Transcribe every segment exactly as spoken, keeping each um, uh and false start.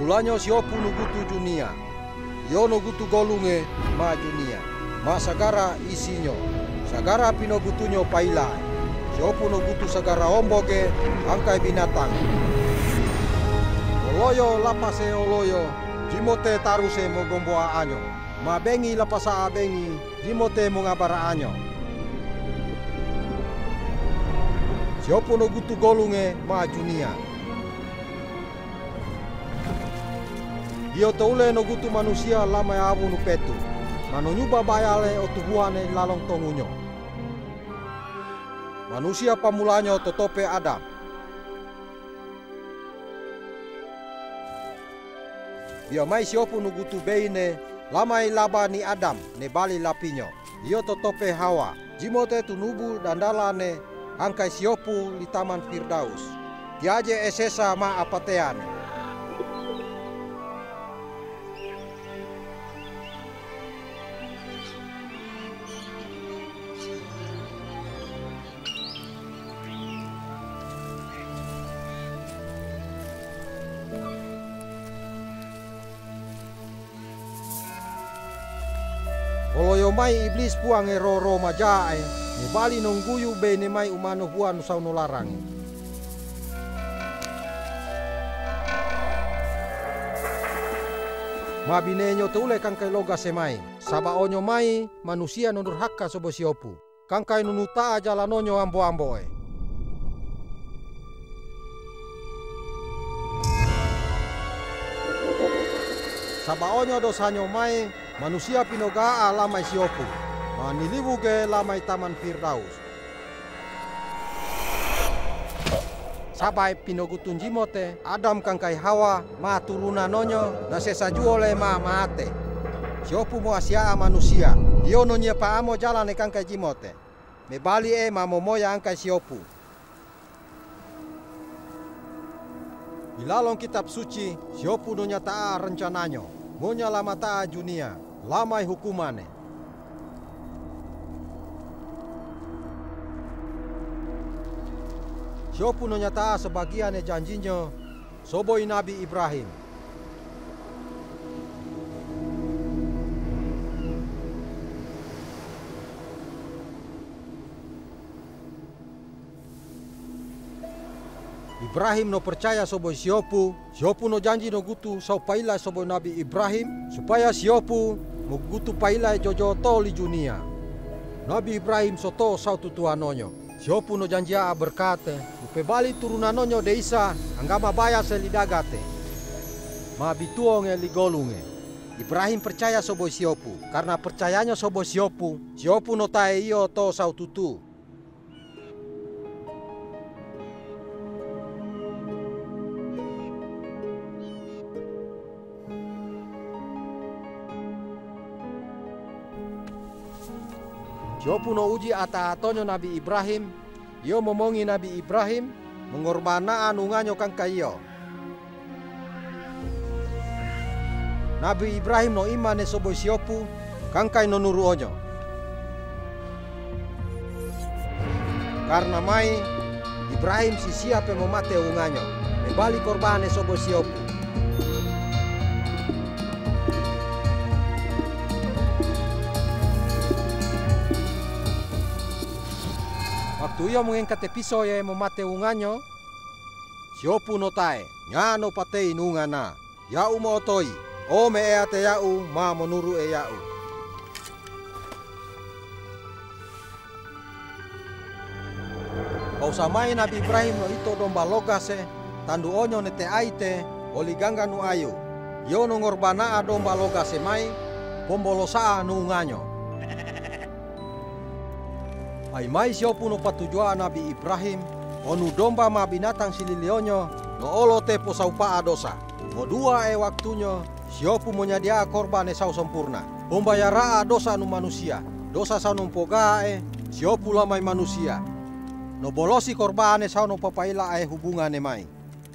Mulanyo siopu nugutu junia. Yo nugutu golunge ma junia. Ma sagara isinyo. Sagara pinogutunyo pailai. Siopu nugutu sagara omboge angkai binatang. Oloyo lapase oloyo. Jimote taruse mogomboa anyo. Ma bengi lapasa bengi. Jimote mongabara anyo. Siopu nugutu golunge ma junia. Dio toule no gutu manusia lama ya abu nupetu. Mano nyuba bayale o tubuane lalong tongunyo. Manusia pamulanyo totope Adam. Dia mai siopu no gutu beine lamai laba ni Adam ne bali lapinyo. Dio totope Hawa. Jimote tunubu dandalane angkai siopu li taman Firdaus. Tiaje esesa ma apateane. Oloyo mai iblis puang e roro majae, ni bali nongguyu be ne mai umano huan sau no larang. Mabinenyo tule kangkai loga semai, saba onyo mai manusia nonur hakka sobo siopu, kangkai nunuta jalanonyo ambo-amboe. Saba onyo dosanyo mai manusia pinogaa lamai siopu, manilibu ke lamai taman Firdaus. Sabai pinogutun jimote, Adam kangkai Hawa, ma turunanonyo, na sesajuole ma maate. Siopu mo asia manusia, iyo nonye paamo jalan e kangkai jimote. Me bali e ma momoya angkai siopu. Ilalong kitab suci, siopu nonya taa rencananyo, monya lama taa junia. Lamai hukumane. Siopu no nyata sebagian e janjinya soboi Nabi Ibrahim. Ibrahim no percaya soboi siopu, siopu no janji no gutu sau paila soboi Nabi Ibrahim supaya siopu mugutu paila jojo toli junia. Nabi Ibrahim soto sau tutuanonyo. Siopu no janjia berkate, upe bali turunanonyo deisa anggama baya selidagate. Ma bituonge ligolunge. Ibrahim percaya sobo siopu, karena percayanya sobo siopu, siopu no tae iyo to sau tutu. Siopu no uji ata-atonyo Nabi Ibrahim, iyo momongi Nabi Ibrahim, mengorbana anunganyo kangkai iyo. Nabi Ibrahim no imane sobo siopu, kangkai no nuruonyo. Karena mai, Ibrahim si siape memate unganyo, membali korbane sobo siopu. Waktu iyo mengangkat piso ya memate unganyo, siopu no tae, nyano patei nungana, yau mo otoi, o me eate yau ma menuru e yau. Kau samai Nabi Ibrahim no ito domba logase, tandu onyo nete aite, oli gangga nu ayu, yo no ngorbana domba logase mai, pombolosa nunganyo. Ai mai siopu no patujua Nabi Ibrahim, onu domba ma binatang sililionyo, no olo te posaupa dosa. Mo dua e waktunya, siopu monyadia korban e sau sempurna. Pembayara dosa nu manusia, dosa sau numpoga e, siopu lamai manusia. No bolosi korban e sau no papaila e hubungan e mai.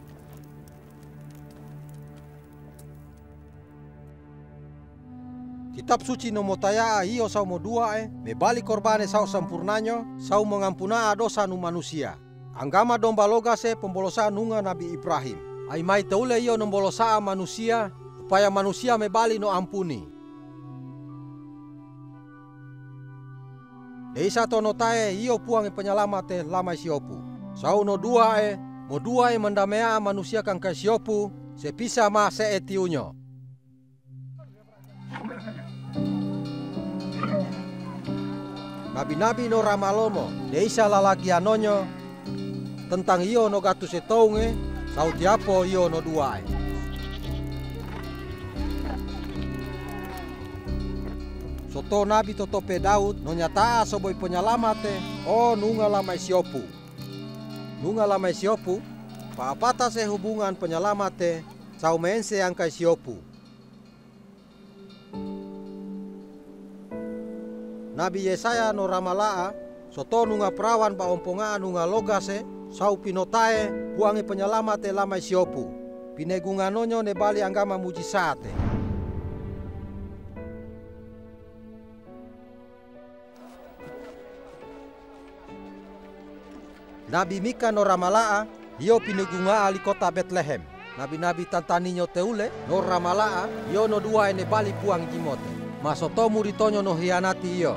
Kitab suci no motaya iyo sau mo dua e, me bali korbane sau sempurnanyo, sau mengampuna dosa nu manusia. Anggama domba logase pembolosa nunga Nabi Ibrahim. ai mai teule iyo nombolosaa manusia supaya manusia mebali no ampuni. Deisa tono tae iyo puang penyelamate lama siopu. Sau no dua e, mo dua e mendamea manusia kang kai siopu, sepisa ma se etiunyo. Nabi-nabi no ramalomo, deisa lalaki anonyo, tentang iyo no gatu setounge, sau tiapo iyo no dua e. Soto nabi totope Daud no nyata soboi penyelamate o nunga lamai siopu. Nunga lamai siopu, paapata se hubungan penyelamate sau mense angkai siopu. Nabi Yesaya no ramalaa, soto nunga perawan ba omponga nunga logase, sau pinotae buangi penyelamate lamai siopu. Pinegunganonyo ne bali anggama mujisate. Nabi Mika no ramalaa, iyo pinegunga ali kota Bethlehem. Nabi-nabi tantaninyo teule no ramalaa, iyo no dua ene bali puang jimote. Masoto muritonyo no hianati iyo.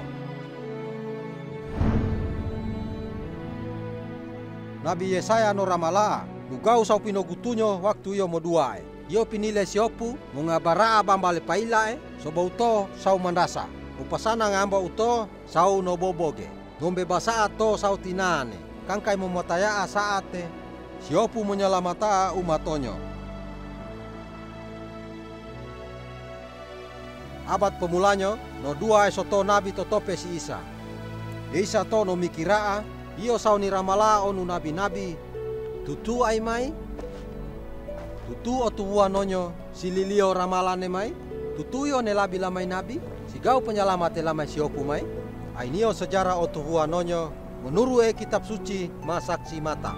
Nabi Yesaya no ramalaa, nugau sau pinogutunyo waktu iyo mo duae. Iyo pinile siopu, mungabaraa bambale pailae, sobauto sau mandasa. Upasana ngamba uto, sau no boboge. Nombe basaa to sau tinane, kangkai momotayaa saate, siopu menyelamata umatonyo. Abad pemulanyo, no dua esoto nabi totope si Isa. Isa to no mikiraa, iyo sau ni ramala onu nabi-nabi, tutu ai mai? Tutu o tuwa nonyo, sililio ramalane mai? Tutu yo ne labi lamai nabi? Sigau penyelamate lamai siopu mai? Ainio sejarah o tuwa nonyo, menurut e kitab suci masaksi mata.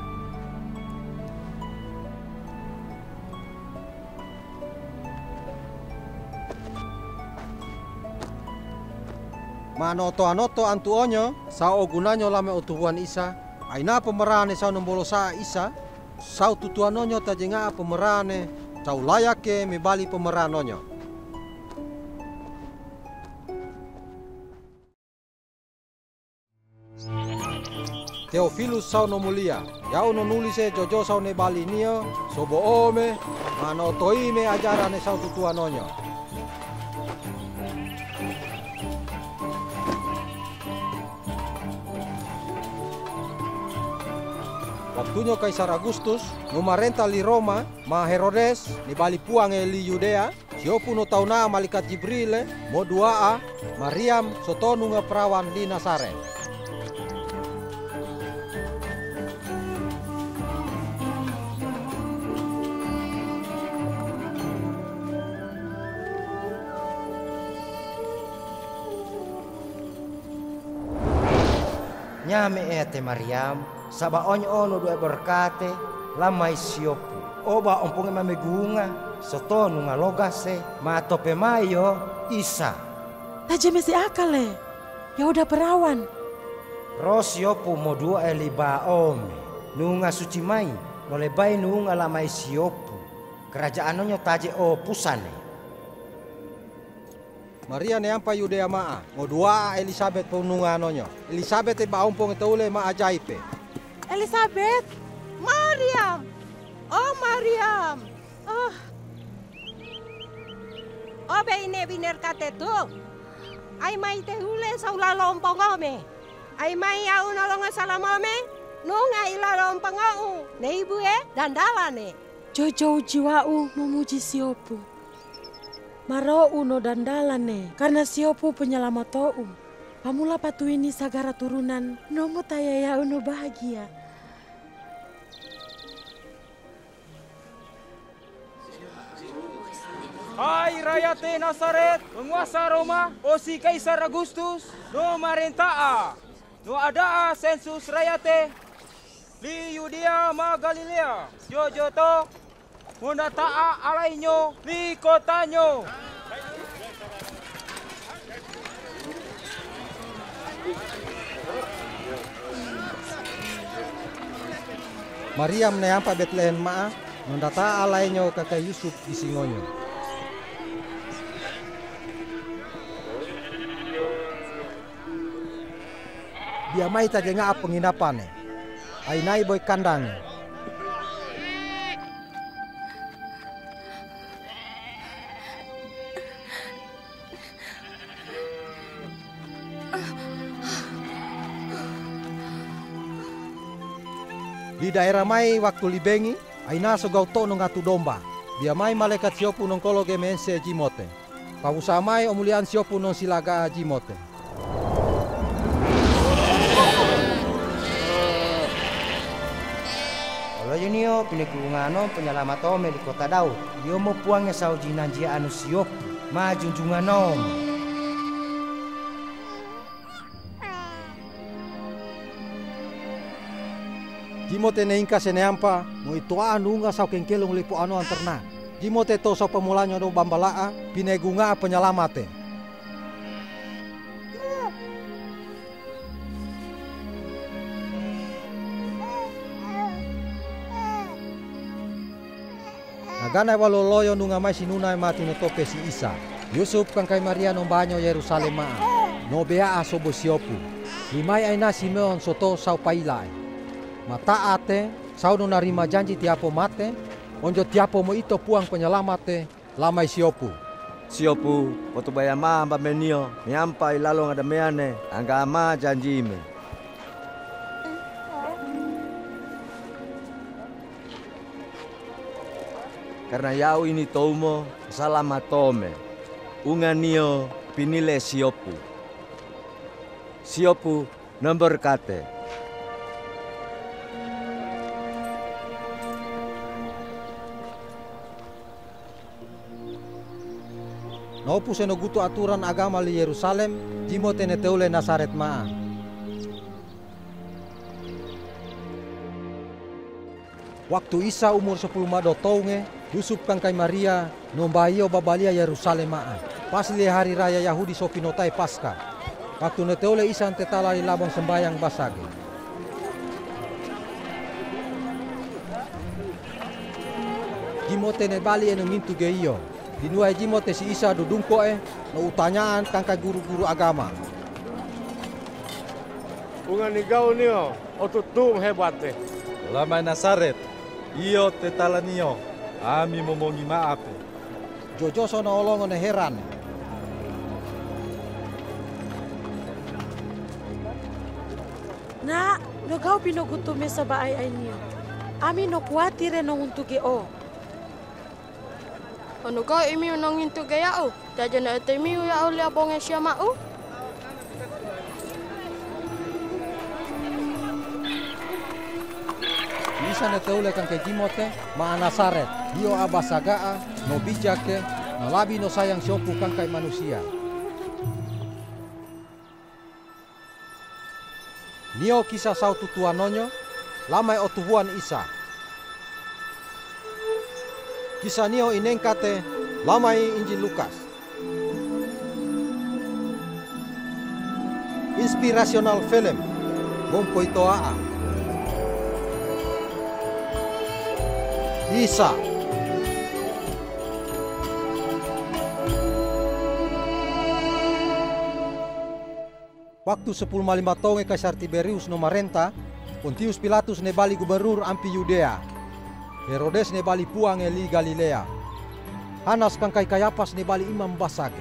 Manoto-anoto antu onyo, sao gunanyo lame utuhuan Isa, aina pemerane sao nombolosa Isa, sao tutuanonyo tajenga pemerane, sao layake mebali pemeranonyo. Theophilus sao no mulia, yau no nulise jojo sao ne bali nio, sobo ome, manotoime ajarane sao tutuanonyo. Waktunya Kaisar Agustus numarenta li Roma ma Herodes ni bali puang e li Yudea, siopu no tauna malaikat Jibril mo duaa Mariam sotonu nga perawan di Nazaret. Nyame ete Mariam, saba onyo ono dua berkate, lamai siopu. Oba omponge mamegunga, soto nunga logase, ma tope mayo Isa. Taje mesi akale, ya udah perawan. Ro siopu mo dua eliba ome, nunga suci mai, nolebai nunga lamai siopu. Kerajaan onyo taje o pusane. Maria ne ampa Yudea maa, mo dua Elizabeth pununga nonyo. Elizabeth e ba ompong etaule ma ajaipe. Elizabeth, Mariam, oh Mariam, oh, oh beine biner kate tu, ay mai te hule sa ulalom pangome, ay mai au nolonga salamome, nunga ilalom pangau, ne ibu e dandalane. Jojo jiwau memuji siopu, maro uno dandalane, karena siopu penyelamatou. Pamula patu ini sagara turunan, nomo tayaya uno bahagia. Hai Rayate Nazaret, penguasa Roma, osi Kaisar Agustus, no marentaa, no adaa sensus Rayate, li Yudea ma Galilea, jojo to, mondataa alainyo, li kotanyo. Mariam ne ampa Bethlehem maa, nondata alainyo kakak Yusuf di singonyo. Dia mai ta jenga penginapan eh. Ai nai boy kandang. Di daerah mai waktu libengi, aina sogau to nong atu domba. Dia mai malaikat siopu nong kolo gemense jimote. Pamusa mai omulian siopu nong silaga jimote. Kalau Junio pinigungano penyelamat ome di kota Daud. Dia mau puangnya sau jinanjia anu siopu. Ma junjungan om. Jimote ne ingka sene ampa, mo itoa nunga sau kengkelong lipo anu anterna. Jimote to sau pemulanyo no bambalaa, pinegunga penyelamate. Nagana waloloyo nunga mai sinunai mati no tope si Isa. Yusuf kangkai Maria no banyo Yerusalem maa. No bea asobo siopu. Limai aina Simeon soto sau pailai. Mata ate, sau no narima janji tiapo mate, onjo tiapo mo ito puang penyelamate, lamai siopu. Siopu, waktu bayama amba menio, nyampa ilalo ngada meane, angga ama janji me. Karena yau ini tomo, salamatome, unganio pinile siopu. Siopu nomor kate. Nopu senogutu aturan agama li Yerusalem, jimote ne teule Nasaret maa. Waktu Isa umur sepuluh mado taunge, Yusuf kangkai Maria nombaio babalia Yerusalem maa. Pas li hari raya Yahudi sopinotai Paskah. Waktu ne teule Isa tetala li labong sembayang basage. Jimote ne bali eno mintu geio. Dinuai jimote si Isa dudungko eh no utanyaan kangkai guru-guru agama. Ungan igau nio otutum hebate. Lamai Nasaret, iyo tetala nio, ami momongi maaf. Jojo sono olongo ne heran. Na, no kau pinogutu mesa ba ai ai nio. Ami no kuatire no untuge o. Ano ka imi nang hinto gaya o? Dadya na ito imi ya o liabong e siya mao? Isa ne teule kangkai jimote maa Nasaret. Dio abasagaa no bijake no labi no sayang siopu kangkai manusia. Nio kisah sau tutuan nonyo, lamai otuhuan Isa. Kisah nio inengkate lamai Injil Lukas. Inspirasional film Ngompo itoaa. Isa. Waktu sepuluh malima tonge Kaisar Tiberius no marenta, Pontius Pilatus ne bali gubernur ampi Yudea. Herodes ne bali puang eli Galilea. Hanas kangkai Kayapas ne bali imam basage.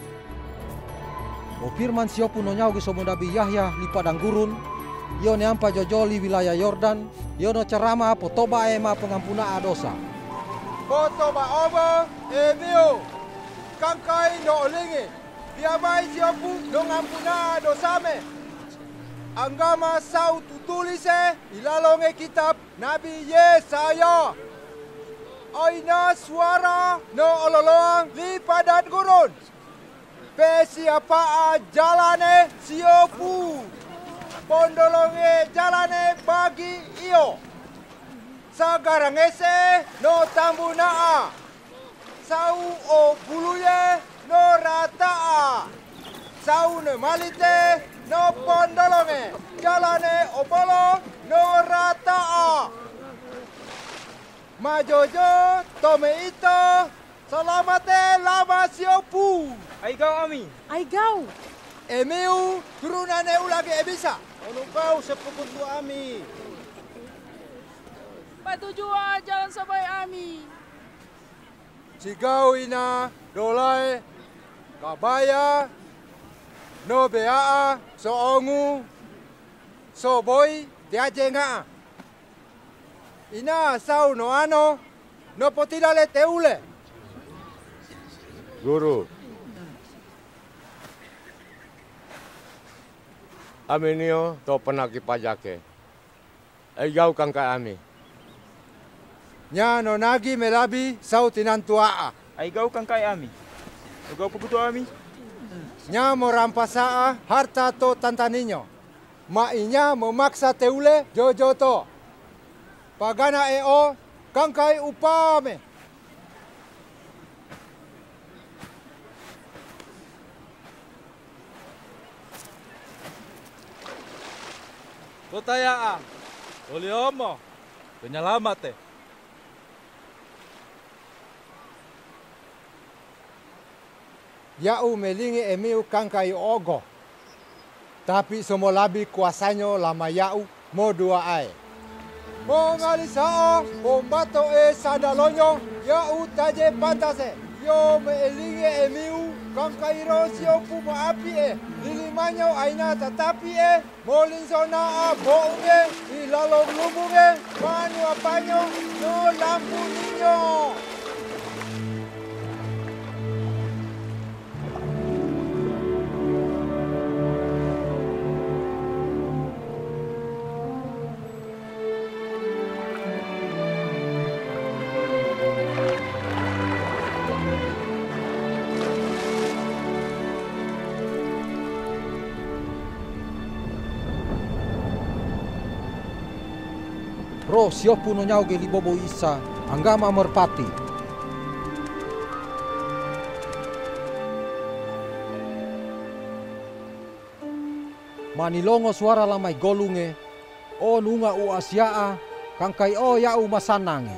O firman siopu no nyaugi somo Nabi Yahya li padang gurun, yo ne ampa jojoli wilayah Yordan, yo no carama potoba ema pengampuna dosa. Potoba obo emio, kangkai no olingi, biamai siopu no ngampuna dosame. Anggama sau tutulise ilalonge kitab Nabi Yesaya. Aina suara no ololoang li padan gurun. Pe siapa jalane siopu. Pondolonge jalane bagi iyo. Sagarangese no tambunaa. Sau o buluye no rataa. Sau ne malite no pondolonge, jalane opolo no rataa. Ma Jojo, tome ito, salamate lama siopu. Ai gau ami. Ai gau. Emiu, turunane ulagi ebisa. Ono kau sepukutu ami. Patujua jalan sabai ami. Sigau ina, dolai, kabaya, no bea, so ongu, so boy, tiaje nga. Ina sau no ano, no potidale teule. Guru. Ami nio to penaki pajake. Egau kang ka ami. Nya no nagi melabi sau tinantua. Ai gau kang kai ami. Gau pukutu ami. Nya mo rampasa harta to tantaninyo. Ma inya memaksa teule jojo to. Pagana eo kang kai upame. Kotaya, oli omo, penyelamate. Yau melingi emiu kang kai ogo. Tapi semua labi kuasanya lama yau mo dua ai. Mo ngalisao, pombato e sadalonyo, yau taje pantase. Yo me elingi emiu kang kai rosio puma api e. Lilimanyo aina tatapi e. Molin zona a bounge, ilalo lumunge, manu apanyo, no lampu ninyo. Ro siopu no nyau ge libobo isa, anggama merpati. Manilongo suara lamai golunge, o nunga u asiaa, kangkai o yau masanange.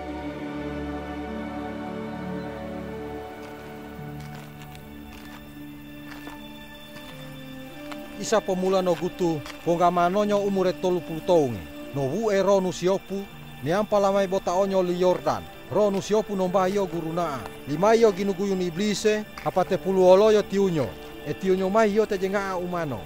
Isa pemula no gutu, ponggamanonyo umure tolu puluh taunge. No wu e ronu siopu, niampa lamai bota onyo li Yordan. Ronu siopu nombayo gurunaa. Limayo ginuguyun iblise, apate pulu oloyo tiunyo. E tiunyo mai yo te jengaa umano.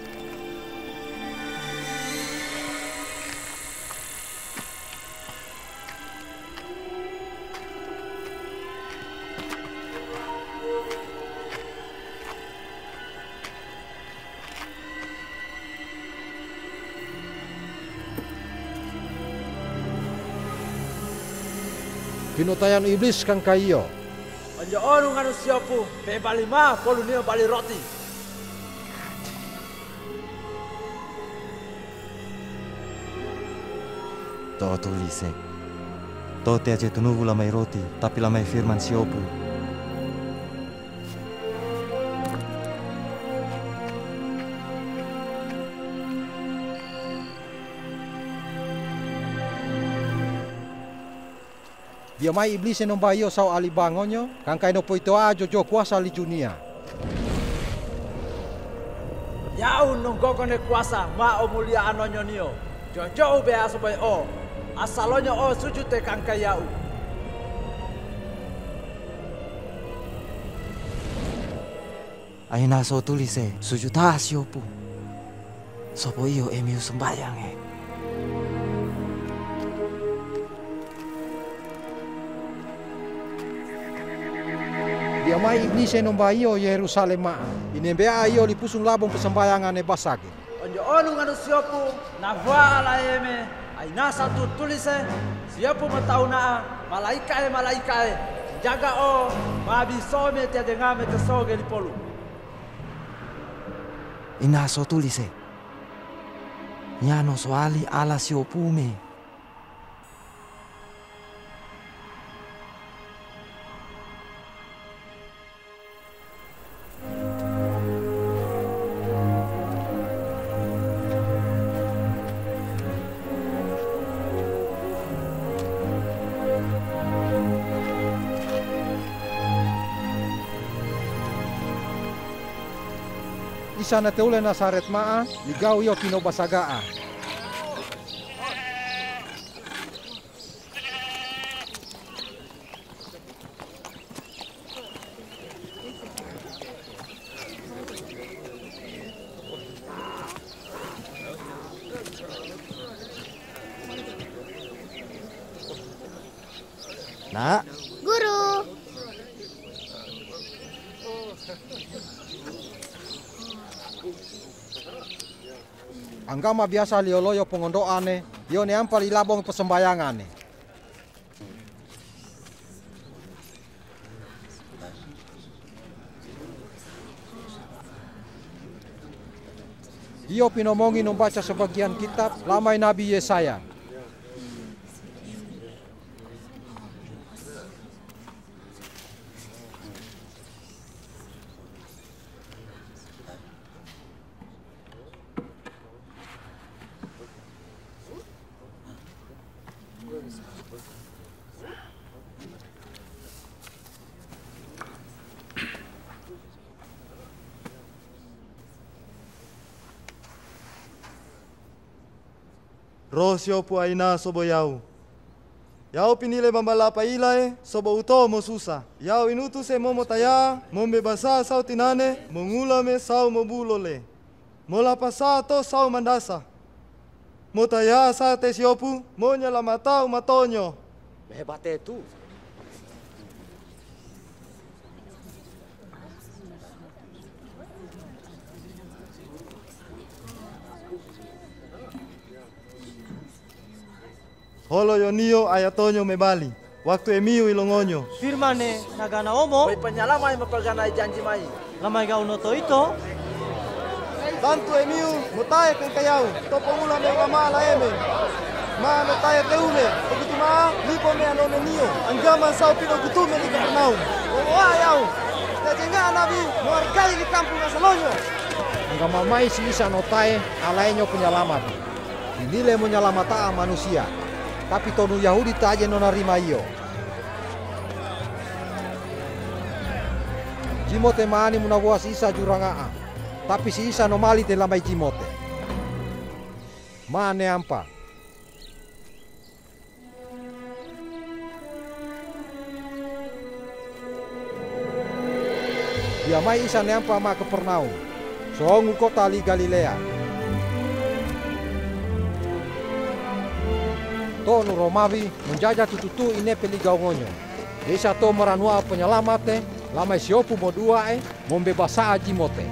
Pinotayan iblis kang kayo. Anjo onu nganu siopu, pe bali ma polu nio bali roti. To tulise. To te aje tunuvu lamai roti, tapi lamai firman siopu. Dia mai iblis e nombayo sau alibangonyo, kang kai no poitoa jojo kuasa li dunia. Yau nonggogo ne kuasa ma o mulia anonyo nio. Jojo be asobai o. Asalonyo o sujute kang kayau. Aina so tulise, sujuta siopu. Sopo iyo emiu sembayang e. Dia mai iblis e nombayo Yerusalem maa. Inembea ayo li pusung labong persembayangan e basage. Onjo onu nganu siopu, na va ala eme. Aina satu tulise, siopu matauna malaika e malaika e. Jaga o, mabi some te dengame te soge li polu. Ina so tulise. Nyano soali ala siopu me. Isa na teule Nasaret maa, ligau iyo pino basagaa. Nak, Guru. Anggama biasa lioloyo pengondoane, iyo ne ampa ilabong persembahyangan. Iyo pinomongi membaca sebagian kitab lamai Nabi Yesaya. Roh siopu aina sobo yau. Yau pinile mambalapa ilae sobo uto mo susa. Yau inutu se momo taya, mombe basa sau tinane, mongulame sau mobulole. Molapa sa to sau mandasa. Motaya sa te siopu, monya la matau matonyo. Hebate tu. Holo yonio ayatonyo mebali. Waktu emiu ilongonyo. Firmane nagana omo. May panyalamay mapagana janji mai. Lamay ga unoto ito. Tantu emiu mutae keng kayau. Topongula me wama laeme. Ma no tae teule. Begitu ma lipo me anone nio. Anggama sau pino kutume di Kapernaum. Wah yau. Tejenga nabi muar kali di kampung Asalonyo. Anggama mai si Isa no tae alaenyo penyelamat. Dinilai menyelamata manusia. Tapi tonu Yahudi tak aja nonarima iyo. Jimote maani munawua si Isa jurangaa. Tapi si Isa no mali te lamai jimote. Maane ampa. Dia mai Isa ne ampa ma Kapernaum. Soongu kota li Galilea. Tonu Romawi menjajah tututu ine peli gaungonyo. Desa to meranua penyelamate, lamai siopu mo dua e, membebasa ajimote.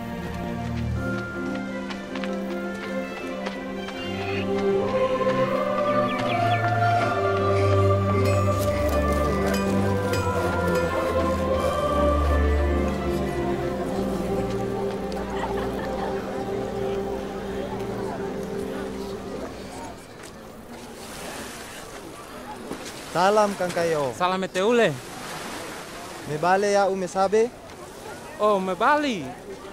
Salam kang kayo. Salam teule. Me bale ya ume sabe? Oh, me bali.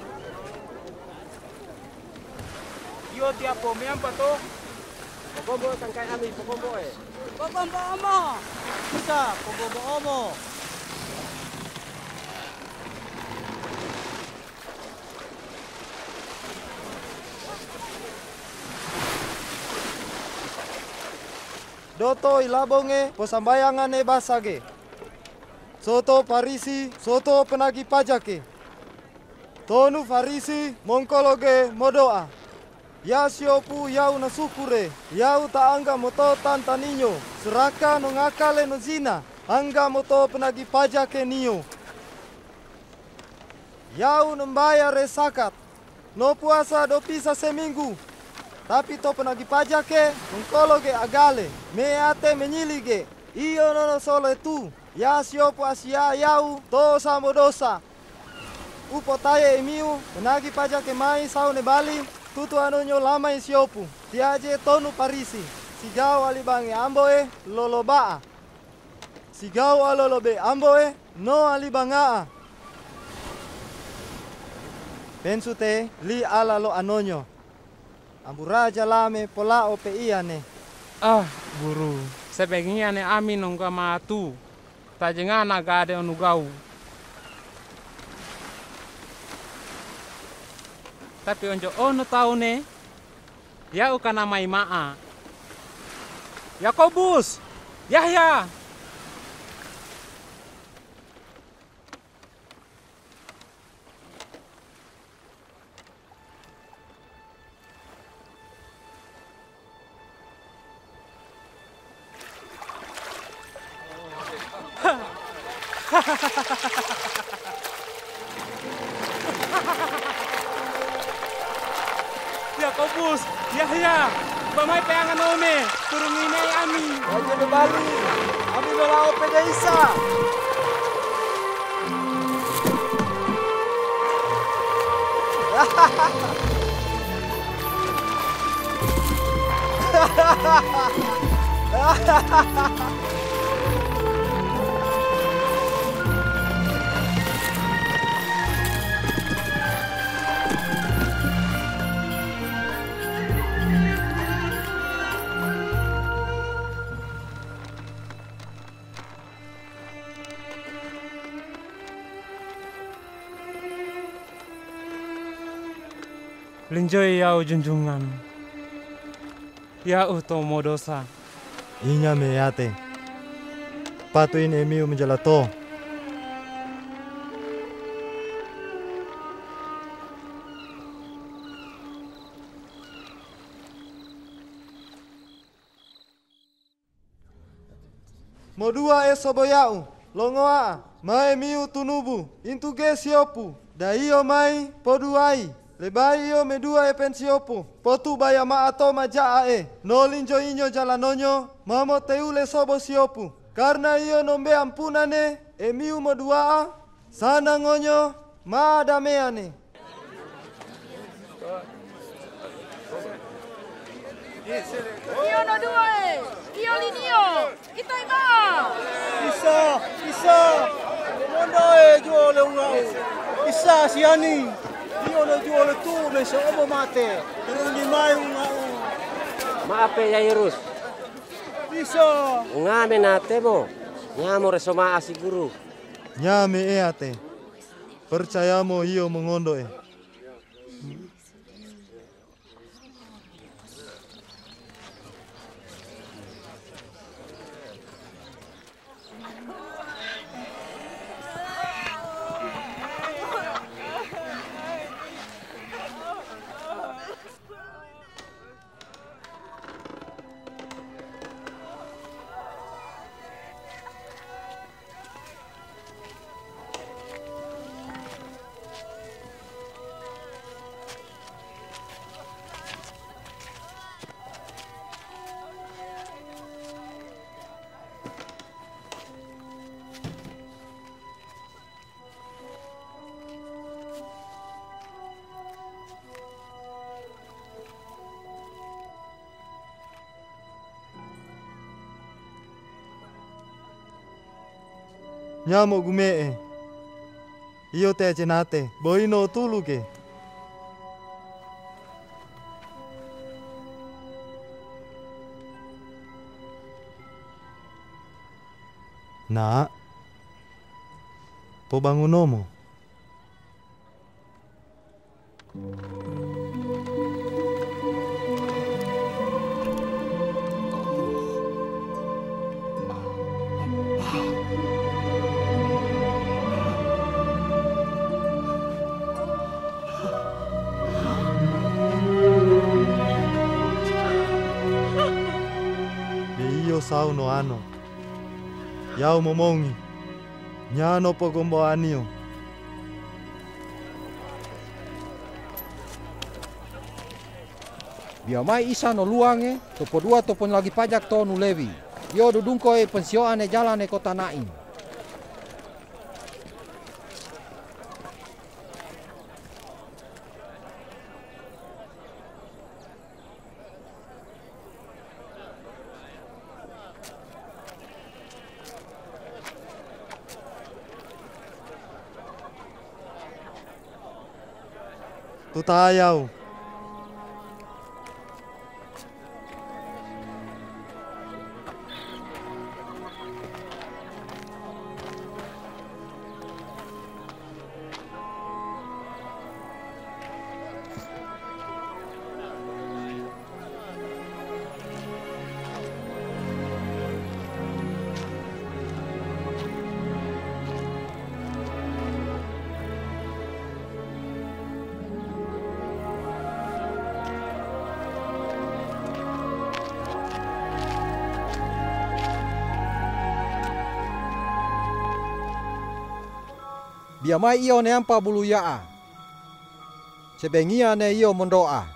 Yo tiapo me ampa to. Pogombo kang kay ami pogombo eh. Pogombo omo. Bisa pogombo omo. Doto ilabonge posambayangane basage. Soto Farisi, soto penagih pajake. Tonu Farisi mongkologe modoa. Ya siopu yau nasukure, yau ta angga moto tantaninyo. Seraka no ngakale no zina, angga moto penagih pajake niyo. Yau nembayar resakat, no puasa do pisa seminggu. Tapi to penagih pajak ke, mengkolo ke agale, me ate menyilige, iyo nono solo itu, ya siopu asia yau, to samo dosa. Upo taye emiu, penagih pajak ke mai sau ne bali, tutu anonyo lama siopu, tiaje tonu Farisi, sigau alibange amboe, lolobaa. Sigau alolobe amboe, no alibangaa. Pensute, li ala lo anonyo. Amburaja lame pola ope iane. Ah, guru. Sebenginya ne amin nongka matu. Tajengana gade onugau. tapi onjo ono tahu ne, ya uka namai maa. Yakobus, Yahya. Yakobus, Yahya, bamai peangan ome, turun ini ami. Aja di Bali, ami melau peda Isa. Linjoi yau junjungan. Ya utomo dosa. Inya me yate. Patuin emiu menjalato. Modua e soboyau, longoa, mai miu tunubu, intu ge siopu, daio mai poduai. Lebai yo medua e pensiopu, potu baya ma ato maja ae, no linjo inyo jalanonyo, mamo teule sobo siopu, karena iyo nombe ampunane, e miu modua sana ngonyo, ma dameane. Iyo no dua e, iyo linio, kita ima. Isa, isa, mondo e juo leungau, isa siani. Iyo no juo le tu me so omo mate, turun di mai ungau. Maaf ya Irus. Bisa. Ngame na temo, nyamo resoma asiguru. Nyame e ate. Percayamo iyo mengondo e. Nyamo gumee. Iyo te jenate, boino tuluke. Nak, po bangunomo. Sao no ano. Yau momongi. Nyano pogombo anio. Biamai isa no luange, topo dua topon lagi pajak to nu lewi. Yo dudungko e pensioan e jalan e kota Naim. Tutayau. Biamai iyo ne ampa bulu yaa. Sebengia ne iyo mendoa.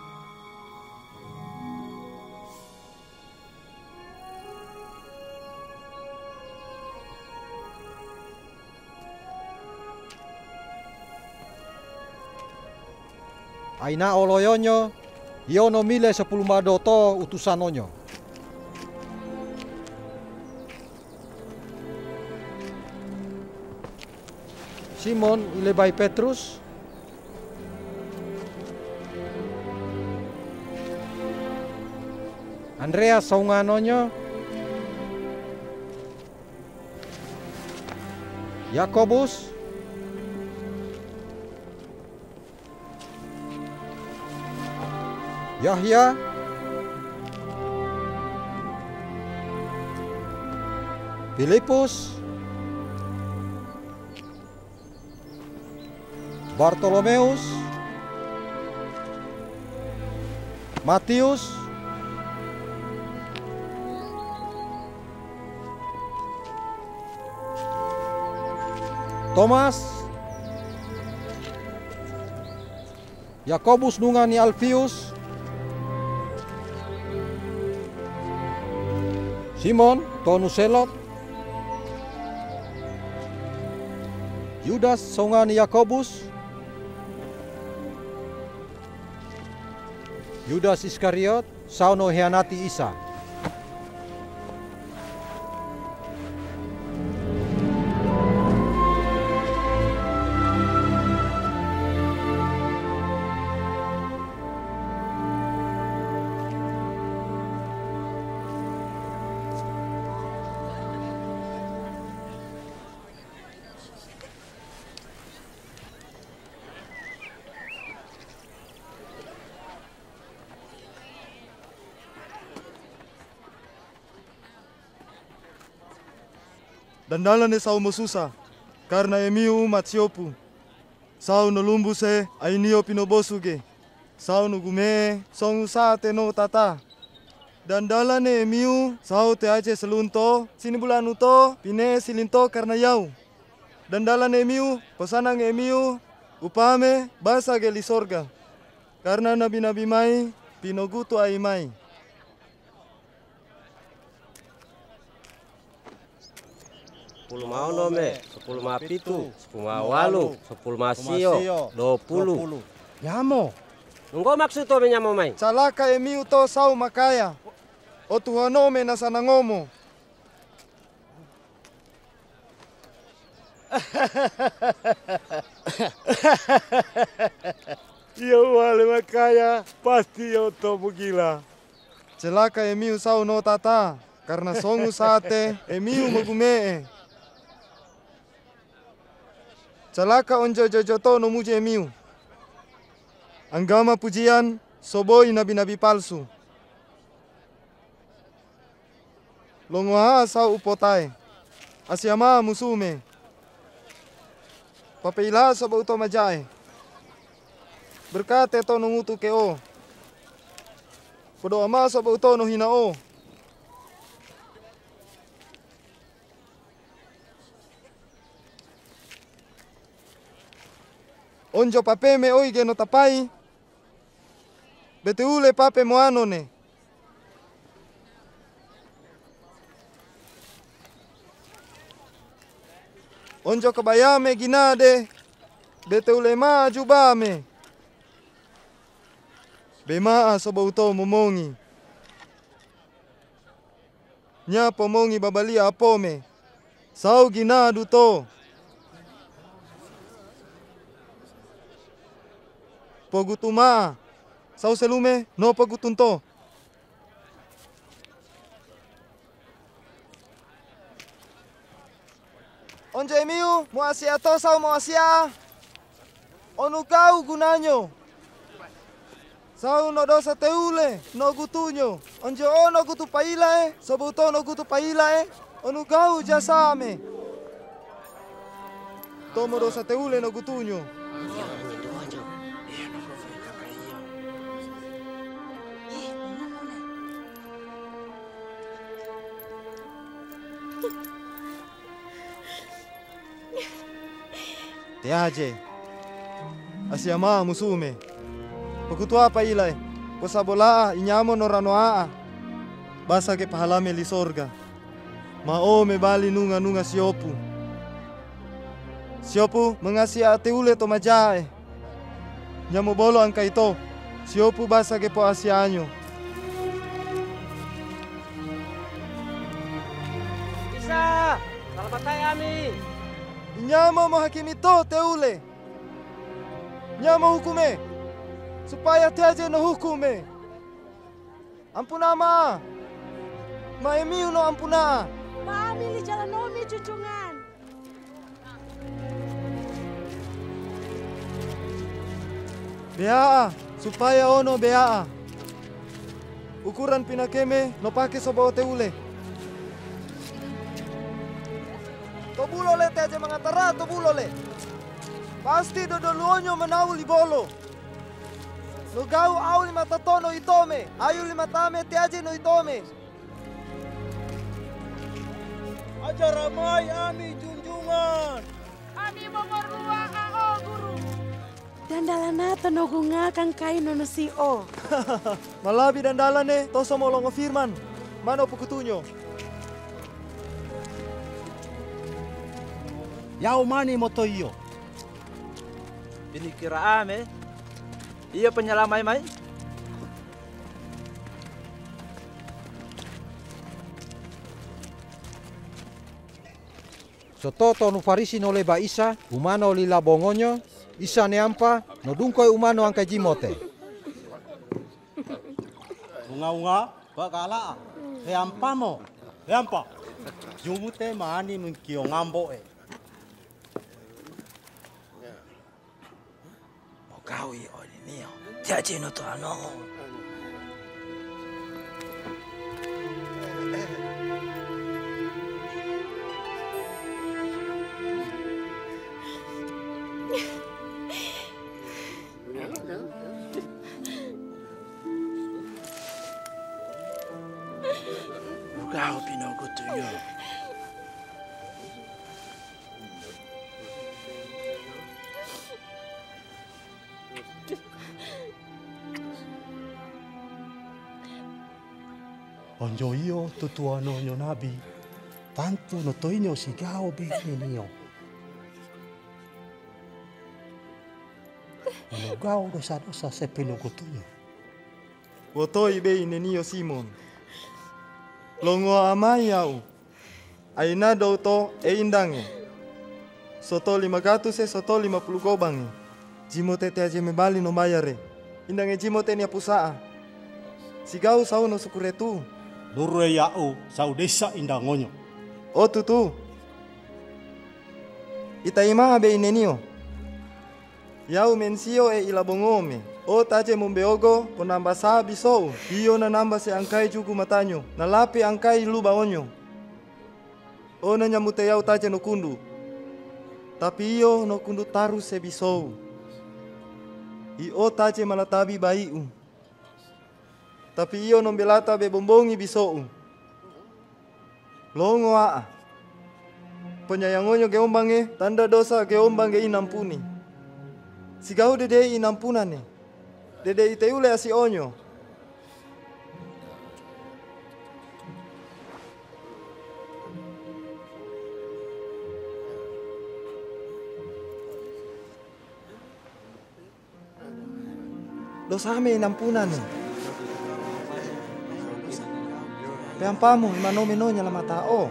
Aina oloyonyo, iyo no mile sepuluh madoto utusanonyo. Simon ilebai Petrus, Andreas saunganonyo, Yakobus, Yahya, Filipus, Bartolomeus, Matius, Thomas, Yakobus nungani Alfius, Simon Tonuselot, Yudas songani Yakobus, Yudas Iskariot sauno hianati Isa. Dandalan e sau mosusa, karena emiu matsiopu. Sau no lumbu se ainio pinobosuge. Sau no gume songu sate no tata. Dandalan e emiu sau te ace selunto, sini bulan uto, pine silinto karena yau. Dandalan e emiu, pesanang emiu, upame basa geli sorga. Karena nabi-nabi mai, pinogutu ai mai. Sepuluh mau nome, sepuluh ma pitu, sepuluh ma walu, sepuluh ma sio, dua puluh. Yamo. Nunggu maksud to menyamo mai. Calaka emiu to sau makaya. O tuhanome nasanangomo. Iyo wale makaya pasti yo to bugila. Celaka emiu sau no tata, karena songu sate emiu magumee. Celaka onjo jojoto no muje emiu. Anggama pujian soboi nabi-nabi palsu. Longoha sau upotai. Asyama musume. Papeila sobo uto majai. Berkate to no ngutu keo. Podo ama sobo uto no hinao. Onjo pape me oige no tapai. Beteule pape moano ne. Onjo kabayame ginade. Beteule ma jubame. Bemaa sobo uto momongi. Nya pomongi babalia apome. Sau ginadu to. Pogutuma, sau selume no pogutunto. Onjo emiu, muasia to sau muasia. Onu kau gunanyo. Sau no dosa teule, no gutunyo. Onjo o no gutu paila e, sobuto no gutu paila e. Onu kau jasame. Tomo dosa teule no gutunyo. Teaje. Asiama musume. Pakutua apa ilai? Kosabola inyamo noranoa. Basa ke pahalame li sorga. Mao me bali nunga nunga siopu. Siopu mengasi ate ule to majae. Nyamo bolo angka ito. Siopu basa ke po asianyo. Isa, selamat ami. Nyamo mo hakim ito teule. Nyamo hukume. Supaya teaje no hukume. Ampuna ma. Maemi no ampuna. Maami li jalan nomi cucungan. Bea, supaya ono bea. Ukuran pinakeme no pake sobo teule. Tobulo le teaje mangatara tobulo le. Pasti dodoluonyo menau libolo. No gau au lima tatono itome. Ayu lima tame teaje no itome. Ajar ramai ami junjungan. Ami memerluan ao guru. Dandalana tonogunga kang kai nono si o. Malabi dandalane toso molongo firman. Mano pukutunyo. Yau mani moto iyo. Ini kira ame. Iya penyelamai mai. Sototo nu farisi no leba isa, umano lila bongonyo, isa neampa, no dungkoi umano angka jimote. Unga-unga, bakala. Reampa mo. Reampa. Jumute maani mungkio ngambo e. Mokawi oli nio. Tiaje no to ano. Kau pinogo tuyo. Onjo iyo tutuano nyo nabi. Tantu no toinyo sigao bini niyo. Manugao dosa-dosa se pinogo tuyo. Wotoi bei nenio Simon. Longo amai au. Aina douto e indange. Soto lima gatus e soto lima puluh gobange. Jimote te aje mebali no bayare. Indange jimote ni apusaa. Sigau sau no sukuretu. Lurue yau sau desa indangonyo. O tutu. Itaima be inenio. Yau mensio e ilabongome. O taje mombeogo ponamba saa bisou. Iyo na namba se angkai jugu matanyo. Na lapi angkai luba onyo. O na nyamute yau taje no kundu. Tapi iyo no kundu taru se bisou. I o taje malatabi baiu. Tapi iyo no belata be bombongi bisou. Longo a. Penyayangonyo geombange tanda dosa geombange inampuni. Sigau dede inampunane. Dede iteule asi onyo. Dosame inampunane. Peampamu imano menonya lama tao.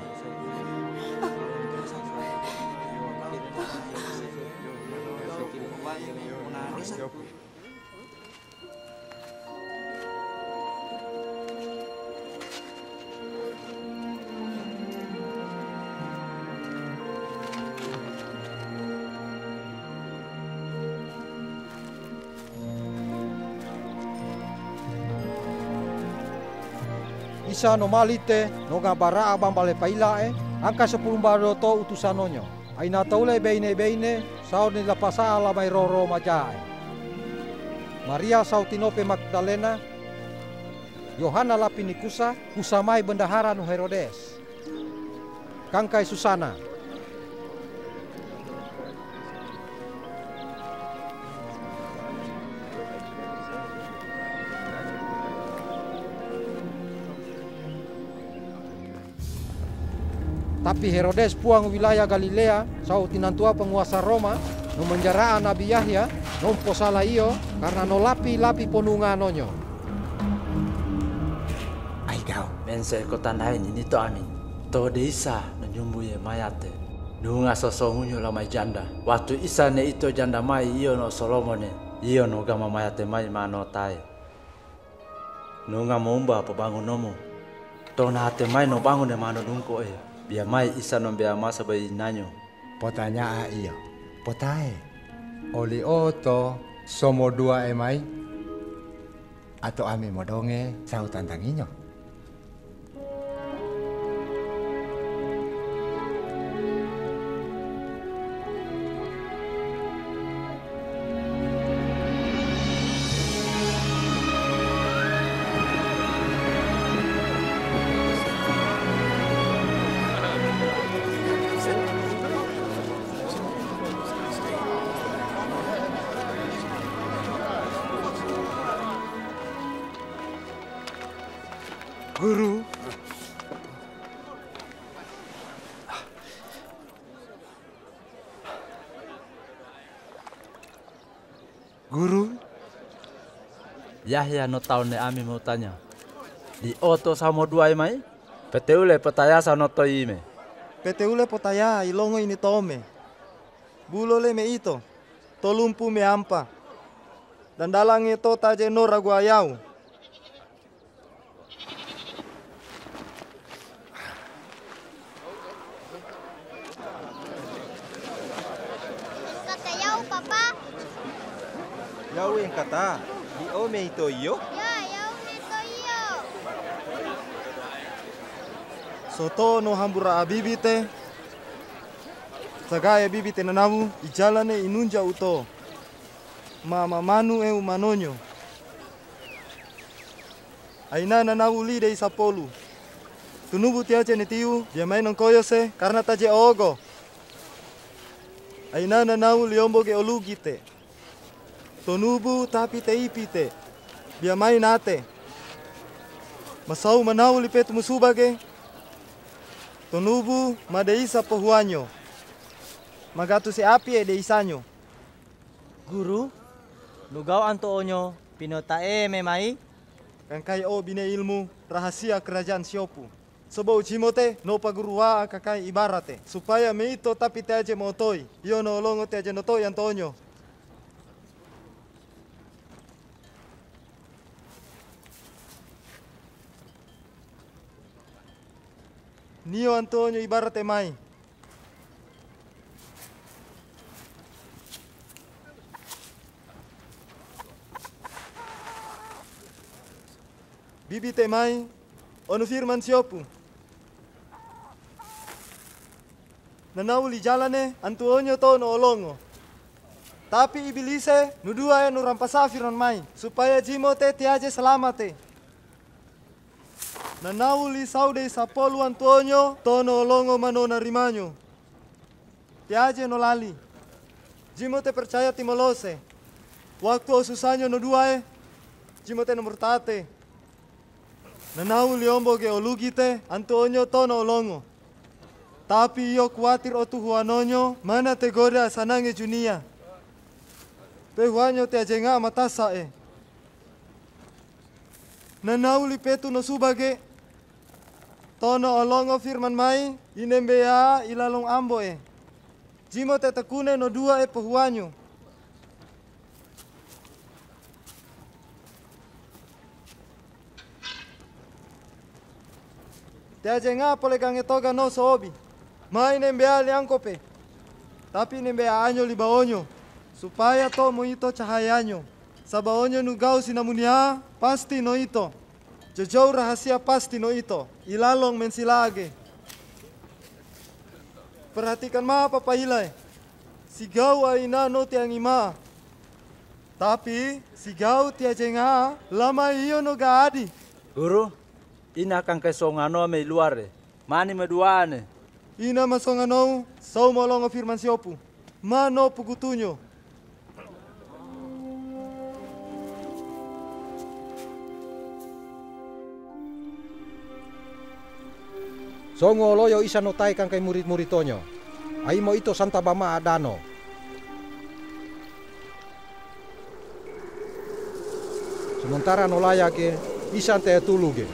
Isa no malite no ngabara abang bale paila e angka sepuluh baro to utusanonyo. Aina taule beine beine sao ni lapasa ala mai roro majae. Maria sautinope Magdalena, Yohana lapinikusa, kusamai bendahara no Herodes. Kangkai Susana. Tapi Herodes puang wilayah Galilea, sau tinantua penguasa Roma, no menjaraan Nabi Yahya, no posala iyo, karena no lapi-lapi ponunga nonyo. Ai kau, mense ko tandain ini to amin. To desa no nyumbu ye mayate. Nunga sosongunyo la mai janda. Waktu isa ne ito janda mai iyo no Solomone, iyo no gama mayate mai mano tai. Nunga momba pabangun nomo. To na hate mai no bangun ne mano dungko e. Bia mai isa no bia masa bai nanyo. Potanya a iyo. Potae. Oli oto somo dua e mai. Atau ami modonge sau tantanginyo. Guru, Guru, Yahya no tahu ne ami mau tanya. Di oto samo dua mai? Peteule petaya no to ime. Peteule potaya ilongo ini tome. Bulole me ito, tolumpu me ampa. Dan dalang itu taje no ragu ayau. Yau yang kata, di ome itu iyo? Ya, yau itu iyo. Soto no hambura abibite. Sagaya bibite nanawu, ijalane inunja uto. Mama manu eu manonyo. Aina nanawu lide isapolu. Tunubu tiace netiu, dia main koyose karena taje ogo. Aina nanawu liombo ge olugite. Tonubu tapi te ipite, bia mai nate. Masau manau lipet musubage. Tonubu madeisa pohuanyo. Magatu si api e deisanyo. Guru, lugau anto onyo pinotae memai. Kangkai o bine ilmu rahasia kerajaan siopu. Sobo Jimote no pagurua akakai ibarate. Supaya meito tapi te aje motoi. Iyo no longo te aje notoi Antonio. Nio Antonio ibarat mai. Bibi temai, ono firman siopu. Nanauli jalane Antonio to no olongo. Tapi ibilise nudua ya nu rampasa firman mai supaya Jimote tiaje selamate. Nanauli saude sapolu Antonio tono longo manona rimanyo. Tiaje no lali. Jimote percaya timolose. Waktu susahnya no duae. Jimote nomor tate. Nanauli ombo ge olugite Antonio tono longo. Tapi yo kuatir otu huanonyo mana te goda sanange junia. Pehuanyo te ajenga matasa e. Nanauli petu no subage. Tono olongo firman mai inembea ilalong ambo e. Jimo te tekune no dua e pehuanyo. Te ajenga pole gange toga no soobi. Mai nembea liangkope. Tapi nembea anyo libaonyo. Supaya to mo ito cahayanyo. Sabaonyo nugau sinamunia pasti no ito. Jejau rahasia pasti no ito. Ilalong mensilage. Perhatikan ma papahilai. Sigau aina no tiang ima. Tapi sigau tiajenga lama iyo no gaadi. Guru, ina kang kesongano me luare. Mani meduane. Ina masongano sau molongo firman siopu. Mano pugutunyo. Songo loyo isa notai kangkai murid-murid tonyo. Aimo ito Santa Bama Adano. Sementara nolaya ke isa te tulu ge.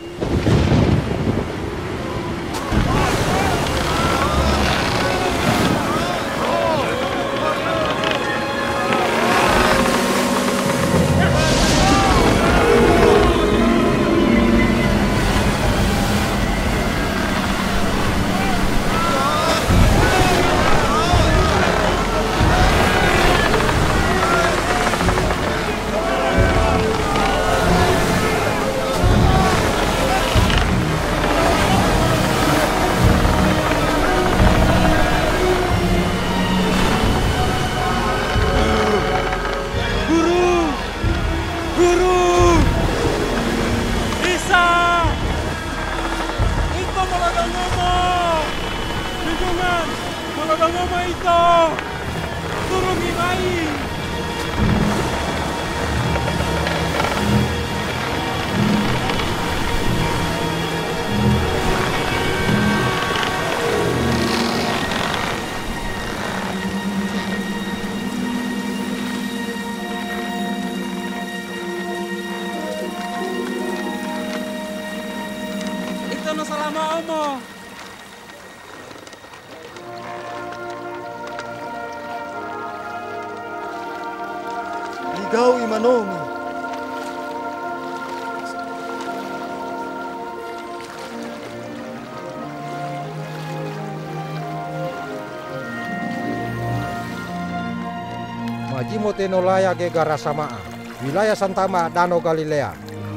Ligau imanomi. Majimo tenolaya ge Garasamaa, wilayah Santama Danau Galilea.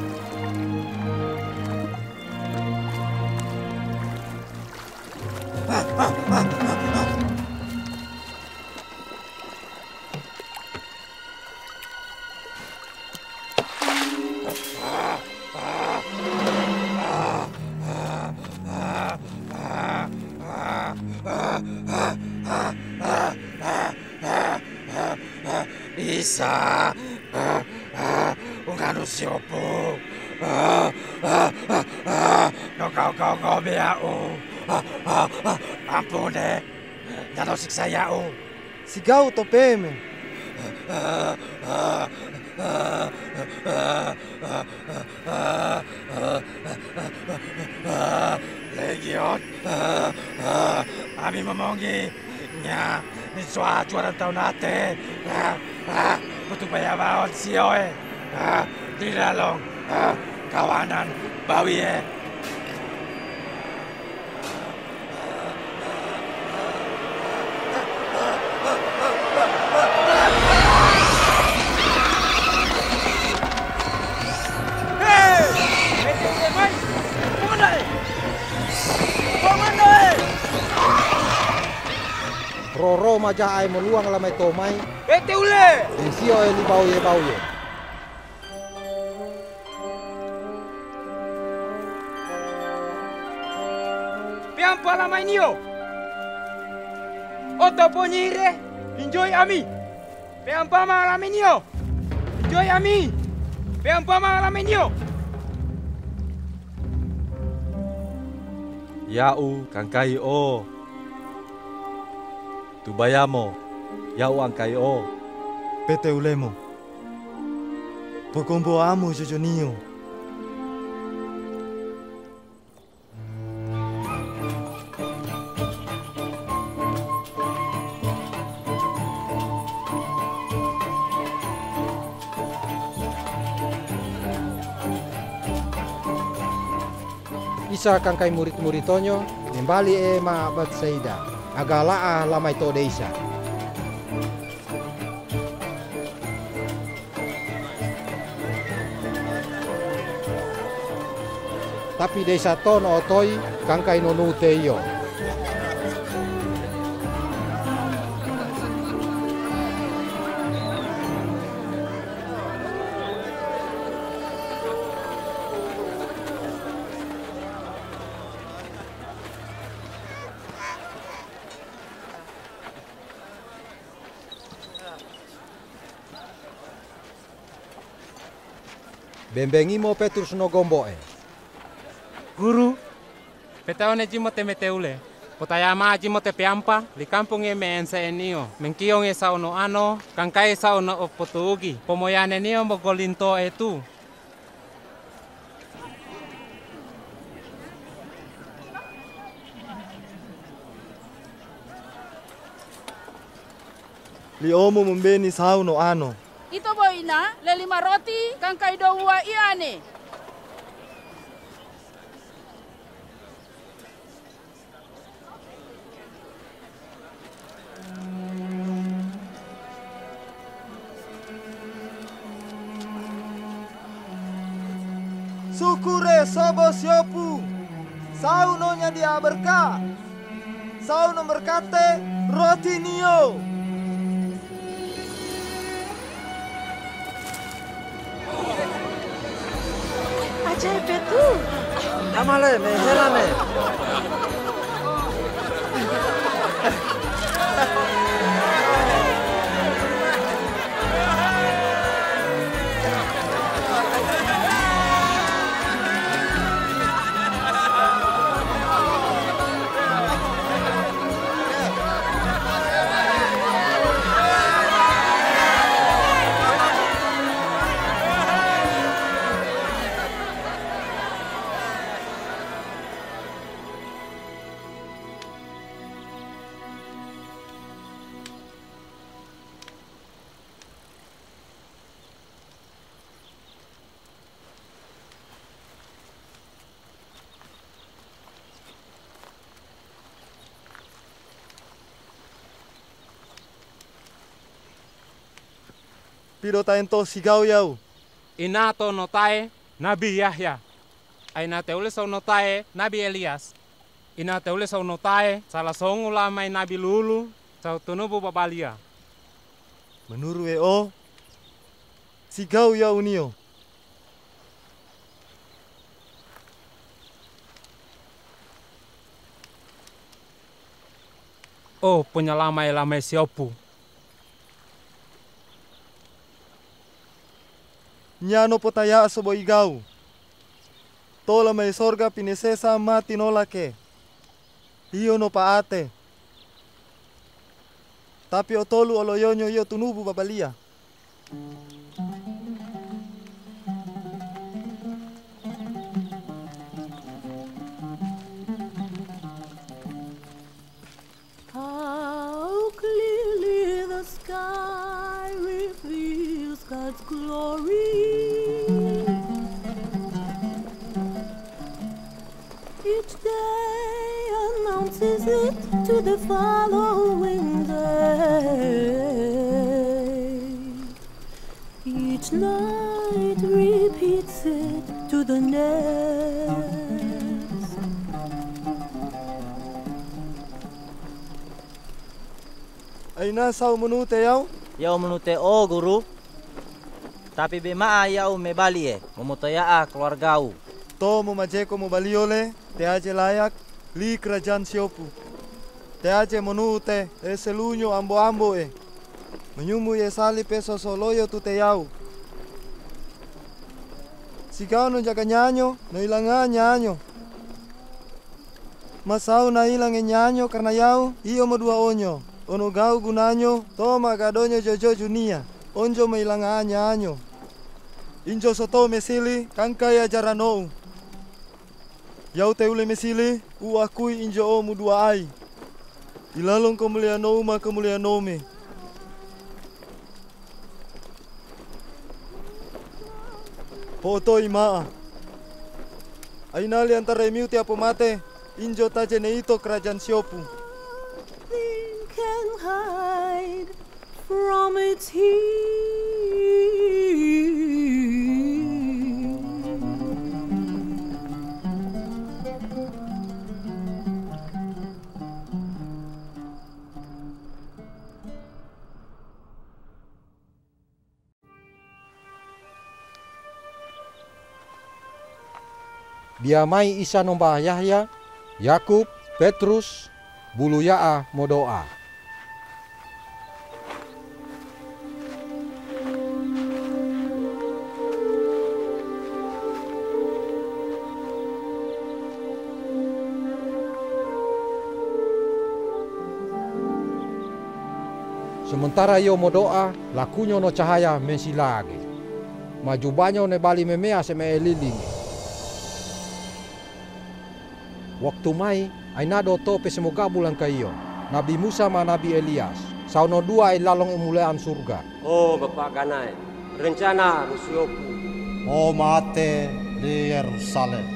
Isa, ah, ah, ungkanu siopo, ah, ah, ah, ah, no kau kau kau beau, ah, ah, ah, ampune, jangan siksa yau. Sigau topeme. Ah, ah, ah, ah, ah, ah, Legion, ah, ah, ami memongi, nya, niswa juara tahun nate, ah, ah, betul payah baon sioe, ah, di dalam, ah, kawanan, bawie. Roro maja ai meluang lamai tomai. Ete ule. Desio eli bauye bauye. Piampa lamai nio. Oto ponyire. Enjoy ami. Piampa ma lamai nio. Enjoy ami. Piampa ma lamai nio. Yau kangkai o. Tubayamo, yau angkai o. Pete ulemo. Pokombo amo jojonio. Isa kangkai murid-murid tonyo, kembali e ma Batsaida. Agalaa lamai to desa. Tapi desa tono otoi kangkai nonu teyo. Bembengimo Petrus no gomboe. Guru, Petaone jimo te meteule. Potayama jimo te peampa, li kampung e me ensa enio. Menkiong e sao no ano, kangkai sao no opotugi. Pomoyane nio mo golinto e tu. Li omo membeni sao no ano. Ito boina, le lima roti, kangkai doua iane. Sukure sobo siopu. Sao no nya dia berkah. Sao no berkate roti nio. Ajaib itu. Amale me helame. Piro taento sigau yau. Inato notae Nabi Yahya. Aina teule sau notae Nabi Elias. Ina teule sau notae salah songu lamai Nabi Lulu sau tunubu babalia. Menuru e o sigau yau nio. Oh, punya lamai-lamai siopu. Nyano potaya sobo igau. Tola mai sorga pinesesa mati nolake. Iyo no paate. Tapi otolu oloyonyo iyo tunubu babalia. How clearly the sky reveals God's glory. Each day announces it to the following day. Each night repeats it to the next. Aina sao menute yau? Yau menute o guru. Tapi bema yau me balie, memutaya a keluargau. To mo majeko mo baliole, te aje layak li kerajaan siopu. Te aje menute e selunyo ambo-ambo e. Menyumu ye sali peso soloyo tu te yau. Sikau no jaga nyanyo, no ilanga nyanyo. Masau na ilang e nyanyo karena yau, iyo mo dua onyo. Ono gau gunanyo, toma gadonyo jojo junia. Onjo me ilanga nyanyo. Injo soto mesili, kangkai ajaраnou. Yau te ule mesili, u akui injo o mu dua ai. Ilalong kemulianou ma kemulianome. Poto imaa. Ainali antara emiu te apo mate, injo taje neito kerajaan siopu. Can hide from its heat. Biamai Isa nombah Yahya, Yakub, Petrus, bulu Ya'a modoa. Sementara yo mo doa, lakunyo no cahaya mensilage. Maju banyo ne bali memea seme elilingi. Waktu mai, ainado tope semoga bulan kayo. Nabi Musa ma Nabi Elias. Sauno dua ay lalong emulean surga. Oh Bapak Ganai, rencana Rusiopu. Oh mate di Yerusalem.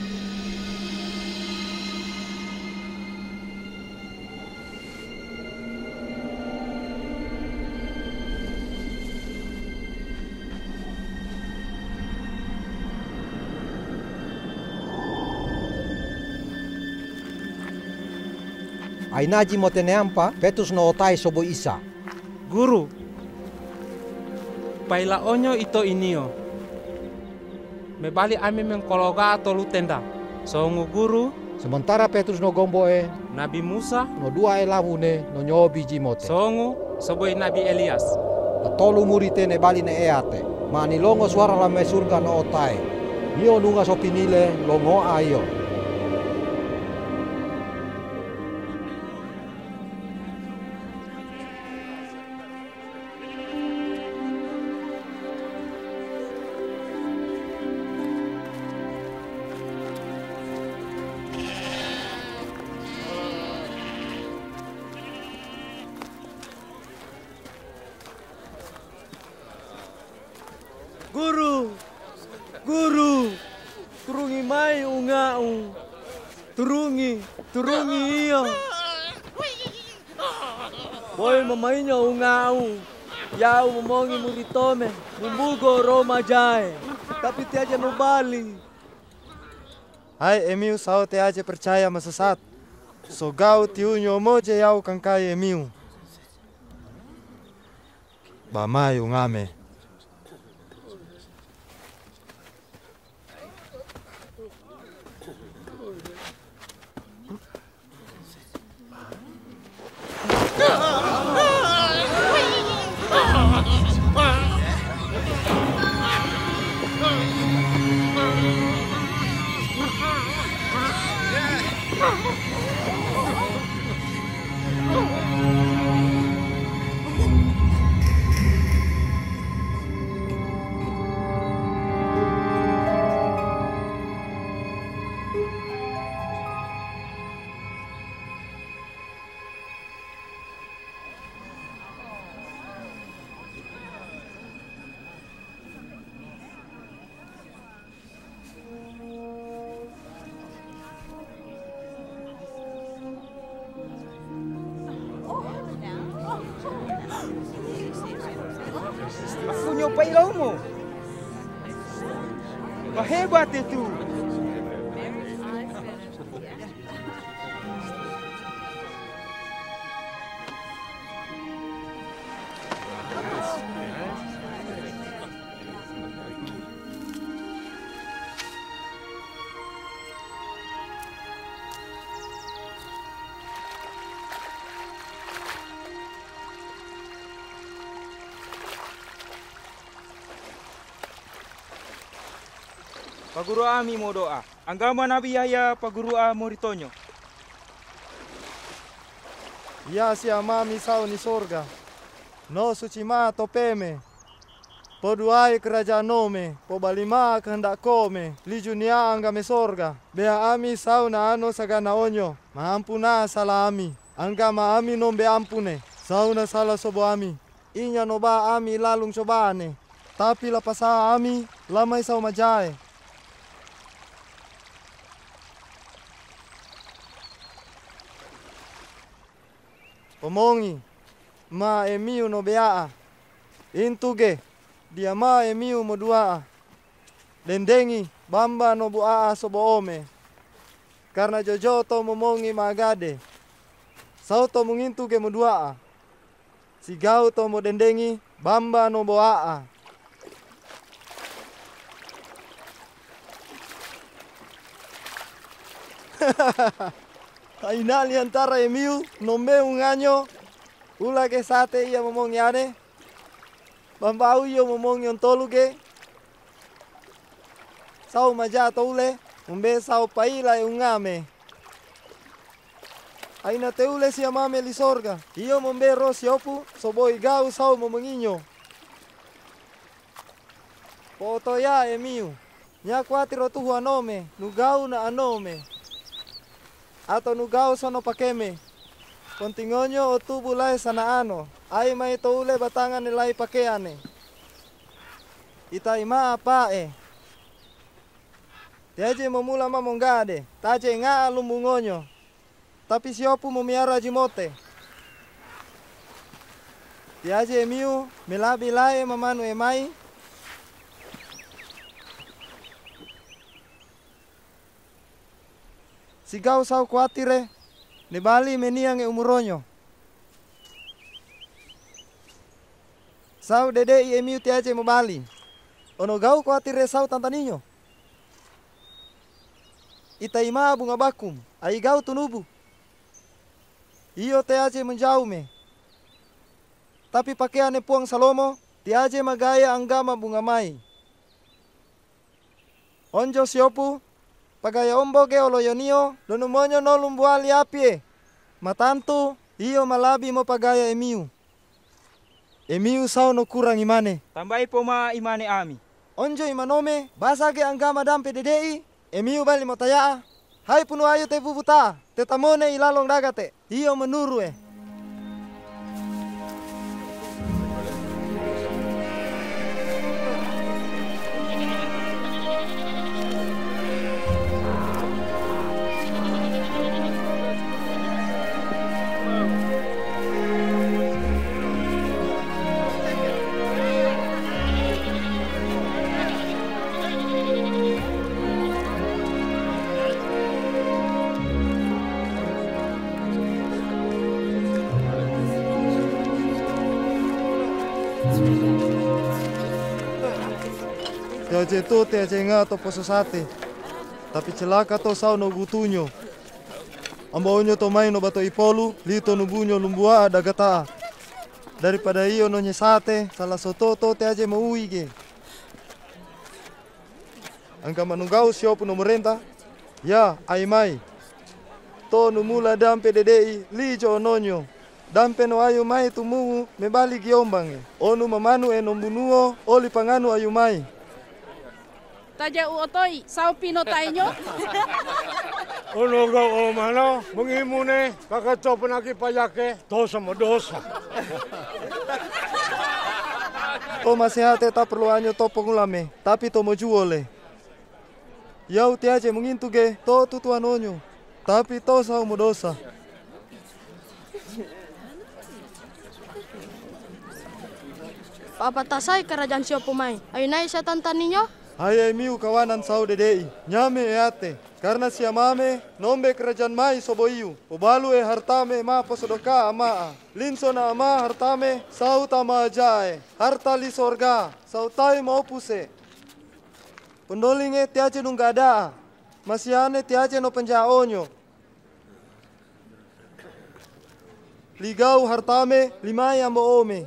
Ainaji moteneampa, Petrus no otai sobo Isa. Guru, paila onyo ito inio. Mebali ami mengkologa atau lutenda. Songu guru. Sementara Petrus no gomboe. Nabi Musa. No dua e lamune no nyobi jimote. Songu soboi Nabi Elias. Tolu murite ne bali ne eate. Mani longo suara lame surga no otai. Nio nunga sopinile longo ayo. Guru, guru, turungi mai ungau, turungi, turungi iya. Boy mamainya ungau, yau momongi muritome, mumbugo Roma jai, tapi tiaja no bali. Hai emiu sao te aja percaya masesat, so gau tiunyo moje yau kangkai emiu. Bamai ungame. Aku nyopai lomo. Wah hebat itu. Pak Guru Ami mau doa. Anggama Nabi Yahya Pak Guru A Moritonyo. Ya si amami sao ni sorga. No suci ma topeme. Poduai kerajaan nome, po balima kehendak kome, li junia anggame sorga. Bea ami sao na ano sagana onyo, maampuna salah ami. Anggama ami nombe ampune, sao na salah sobo ami. Inya noba ami lalung cobane. Tapi lapasa ami, lamai sao majae. Pomongi, ma emiu no bea, intuge, dia ma emiu mo dua, dendengi, bamba no bua sobo ome, karena jojo to momongi magade, sao to mengintuge mo dua, sigau to mo dendengi, bamba no boa. Ainali antara emiu, nombe un año, ula ke sate ia momong yane, bambau iyo momong yon tolu ke, sau maja toule, umbe sau paila ungame. aina teule si amame li sorga. Iyo membero siopu soboi gau sau memenginyo. Poto ya emiu. Nya kuatiro tuhu anome, nugau na anome. Atau nugau sono pakeme. Kontingonyo o tubu lai sana ano. Ai mai toule batangan nilai pakeane. Ita ima apa e. Tiaje memula mamonggade. Taje nga lumbungonyo. Tapi siopu memiara jimote. Tiaje emiu melabi lai mamanu emai. Sigau sau kuatire. Ne bali meniang e umuronyo. Sau dede i emiu tiaje mo bali. Ono gau kuatire sau tantaninyo. Ita ima bunga bakum. Ai gau tunubu. Iyo tiaje menjaume. Tapi pakaiane puang salomo. Tiaje magaya anggama bunga mai. Onjo siopu. Pagaya omboge oloyonio, donumonyo no lumbuali apie. Matantu, iyo malabi mo pagaya emiu. Emiu sao no kurang imane. Tambai poma imane ami. Onjo imanome, basage anggama dampe dedei, emiu bali mo tayaa. Hai punu ayo te bubuta, te tamone ilalong dagate. Iyo menuru eh. Tiaje to tiaje nga to poso sate. Tapi celaka to sao no gutunyo. Ambaonyo to mai no bato ipolu, lito nubunyo lumbua adagata. Daripada iyo no nyesate, salah soto to tiaje mo uige. Angka manunggau siopu no merenta. Ya, ai mai. To numula dampe dedei, lijo ononyo. Dampe no ayu mai tumu mebali giombange. Onu mamanu e nombunuo, oli panganu ayu mai. Taja uotoi, sao pino tainyo? Ono gau o mano, mengimune, kakak to penaki payake, dosa mo dosa. To masihate ta perlu anyo to pengulame, tapi to mo juole. Yau tiaje mengintuge, to tutuan onyo, tapi to sao mo dosa. Apa tasai kerajaan siopu mai? Ayo nai sa tantaninyo? Hai miu kawanan sau dedei, nyame eate. Karena siamame, nombe kerajaan mai soboiu. Obalu e hartame ma posodoka amaa. Linso na ama hartame, sau tama ajae. Harta li sorga, sau tai maupuse. Pendolinge tiaje nunggada. Masiane tiaje no penjaonyo. Ligau hartame, limai ambo ome.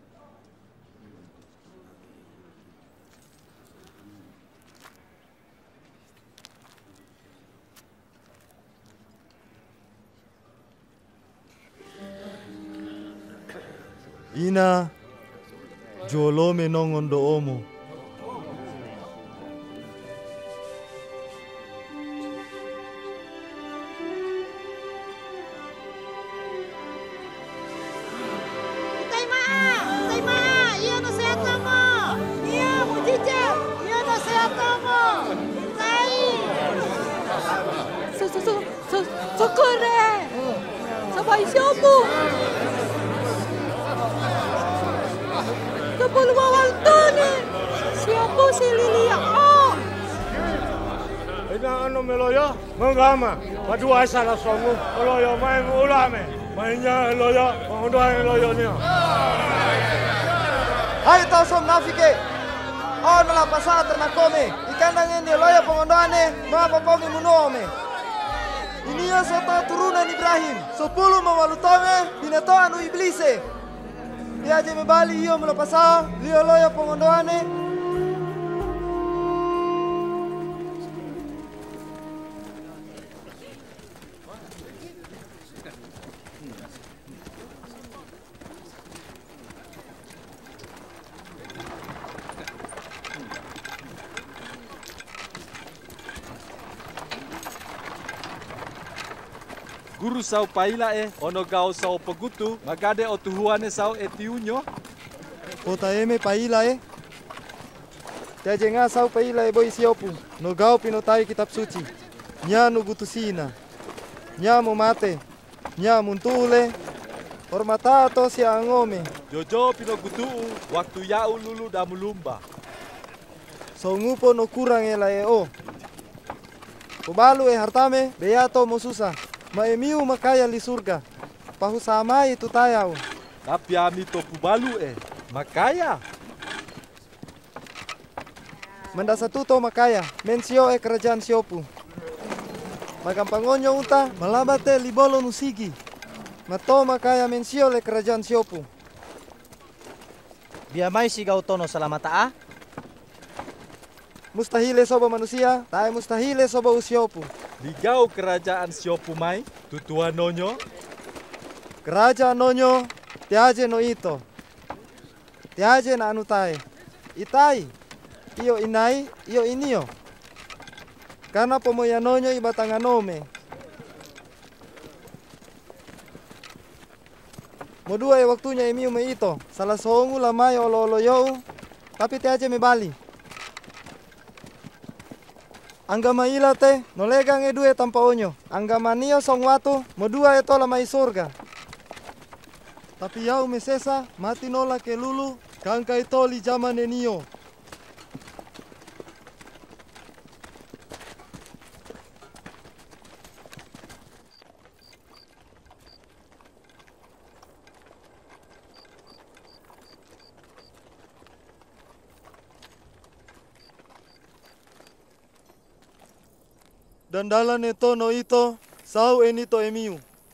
Ina jolome nongon do omo. Socorre! Sabay siopu! Kapul mawaltone! Siopu si Lilia! Oh! Ina ano meloyo? Mangama, madua salah songu, meloyo main ulame, mainnya meloyo, mengunduh meloyo niya. Hai tau som nafike! Oh nala pasala ternakome, ikan nangin di loya pengondoane, mga papogi munuome. Iniyo soto turunan Ibrahim, sepuluh mawalutome, binatoan u iblise. Dia aja mebali iyo melapasa, liyo loya pengondoane. guru sau paila e ono gao sau pegutu magade o tuhuane sau etiunyo. Kota eme paila e. Tia jenga sau paila e boi siopu. No gao pinotai kitab suci. Nya no gutusina. Nya mo mate. Nya muntule. Hormata to si angome. Jojo pino gutu waktu yau lulu damulumba. So ngupo no kurang ela e o. Kubalu e hartame beato mo susah. Maemiu makaya li surga. Pahu samai tu tayau. Tapi ami to kubalu e. Makaya. Mendasa tu to makaya. Mensio e kerajaan siopu. Magampangonyo unta malabate libolo nusigi. Mato makaya mensio le kerajaan siopu. Biamai si gau tono salamata a? Mustahile sobo manusia, tae mustahile sobo usiopu. Ligau kerajaan siopu mai, tutua nonyo. Kerajaan nonyo, tiaje no ito. Tiaje na anu tae. Itai, iyo inai, iyo inio. Karena pomoya nonyo ibatanganome. Modua e waktunya emiu me ito. Salah songu lamai olo-olo yau, tapi tiaje me bali. Anggama ila te, nolegang e due tanpa onyo. Anggama nio song watu, modua e tola mai surga. Tapi yau mesesa, mati nola ke lulu, kangkai toli zaman e nio. Dandalan eto no ito, sau enito emiu.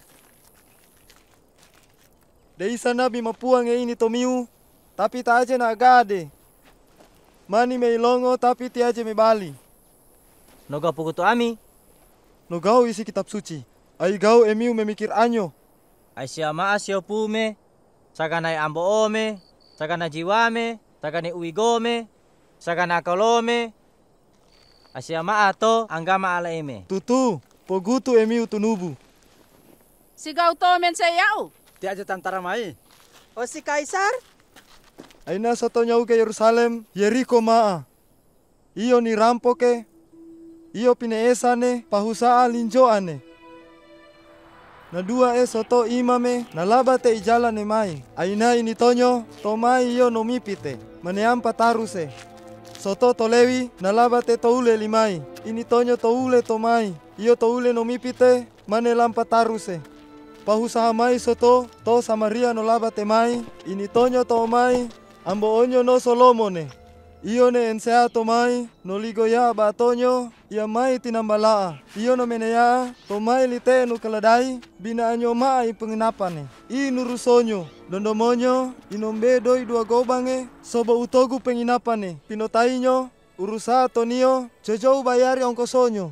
Deisa nabi mapuang e ini to miu, tapi ta aje na agade. Mani me ilongo tapi ti aje me bali. Noga pugutu ami. Nogau isi kitab suci. Ai gau emiu memikir anyo. Ai siama asio pume, saganai ambo ome, sagana jiwame, sagane uigome, sagana kolome. Asyama ato anggama ala eme. Tutu, pogutu emiu tunubu. Si gau to men sayau. Ti aja tantara mai. O si Kaisar? Aina soto nyau ke Yerusalem, Yeriko maa. Iyo ni rampoke, iyo pineesane, pahusaa linjoane. Na dua e soto imame, nalaba te ijala ne mai. Aina ini tonyo, tomai iyo nomipite, maneampa taruse. Soto tolewi nalaba te toule limai. Ini tonyo toule tomai. Iyo toule nomipite mane lampa taruse. Pahusaha mai soto to Samaria no laba te mai. Ini tonyo to mai. Ambo onyo no Solomone. Iyo ne ensea to mai. No ligo ya ba tonyo. Ia mai tinambalaa. Iyo no menea. To mai lite no kaladai. Bina anyo mai pengenapane. I nurusonyo. Dondomonyo, inombe doi dua gobange, sobo utogu penginapane, pinotainyo, urusa tonio, jojo bayari ongkosonyo.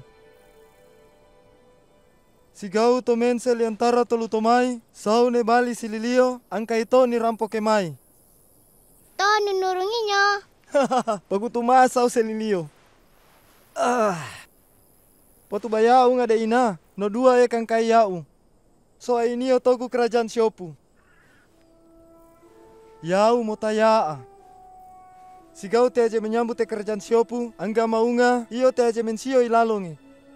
Sigau to mensel antara tolu tomai, sau ne bali sililio, angka ito ni rampoke mai. To nunurunginyo. Pagutuma sau selilio. Ah. Potu bayau ngade ina, no dua e kangkai yau. So ainio togu kerajaan siopu. Yau motayaa. Sigau te aje menyambut te kerajaan siopu, angga maunga, iyo te aje mensio ilalongi.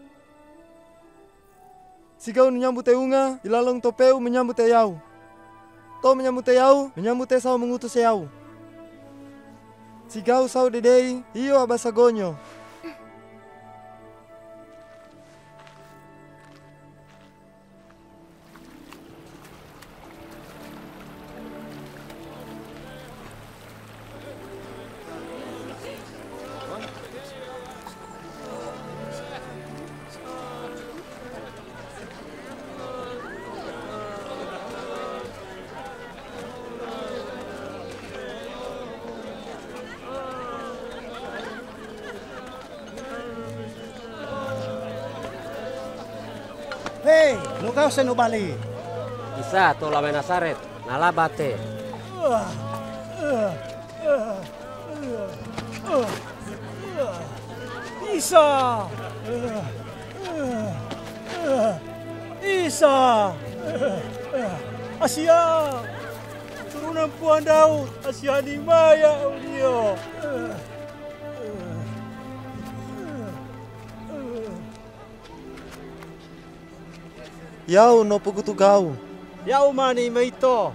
Sigau menyambut te unga, ilalong topeu menyambut te yau. To menyambut te yau, menyambut te sau mengutus yau. Sigau sau dedei, iyo abasagonyo. Hei, no kau seno bali. Isa to lame Nasaret, nalabate. Isa. Isa, Asia, turunan Puan Daud, Asia ni Maya Ulio. Yau no pugutu gau. Yau mani meito.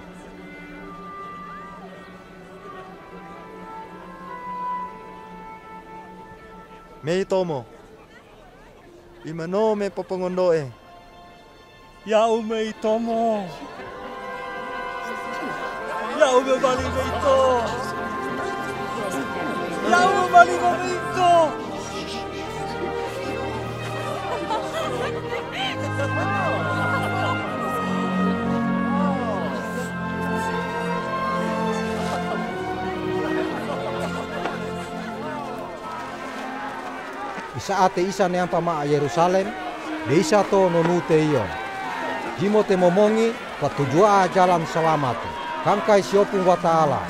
Meito mo. Imano me papangondoe. Yau meito mo. Yau me bali meito. Yau me bali meito. Isa ate isa ne ampa ma Yerusalem, de isa to nonute iyo. Jimo te momongi patujua jalan selamat. Kangkai siopung wa ta'ala.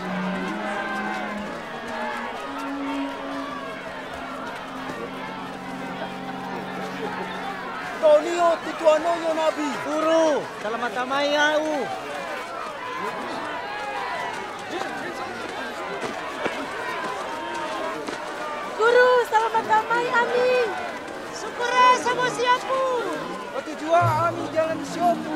Tonio tutuano yo nabi. Guru, selamat damai au. Guru, selamat damai amin. Syukure sama siapu. Waktu jua ami jalan siopu.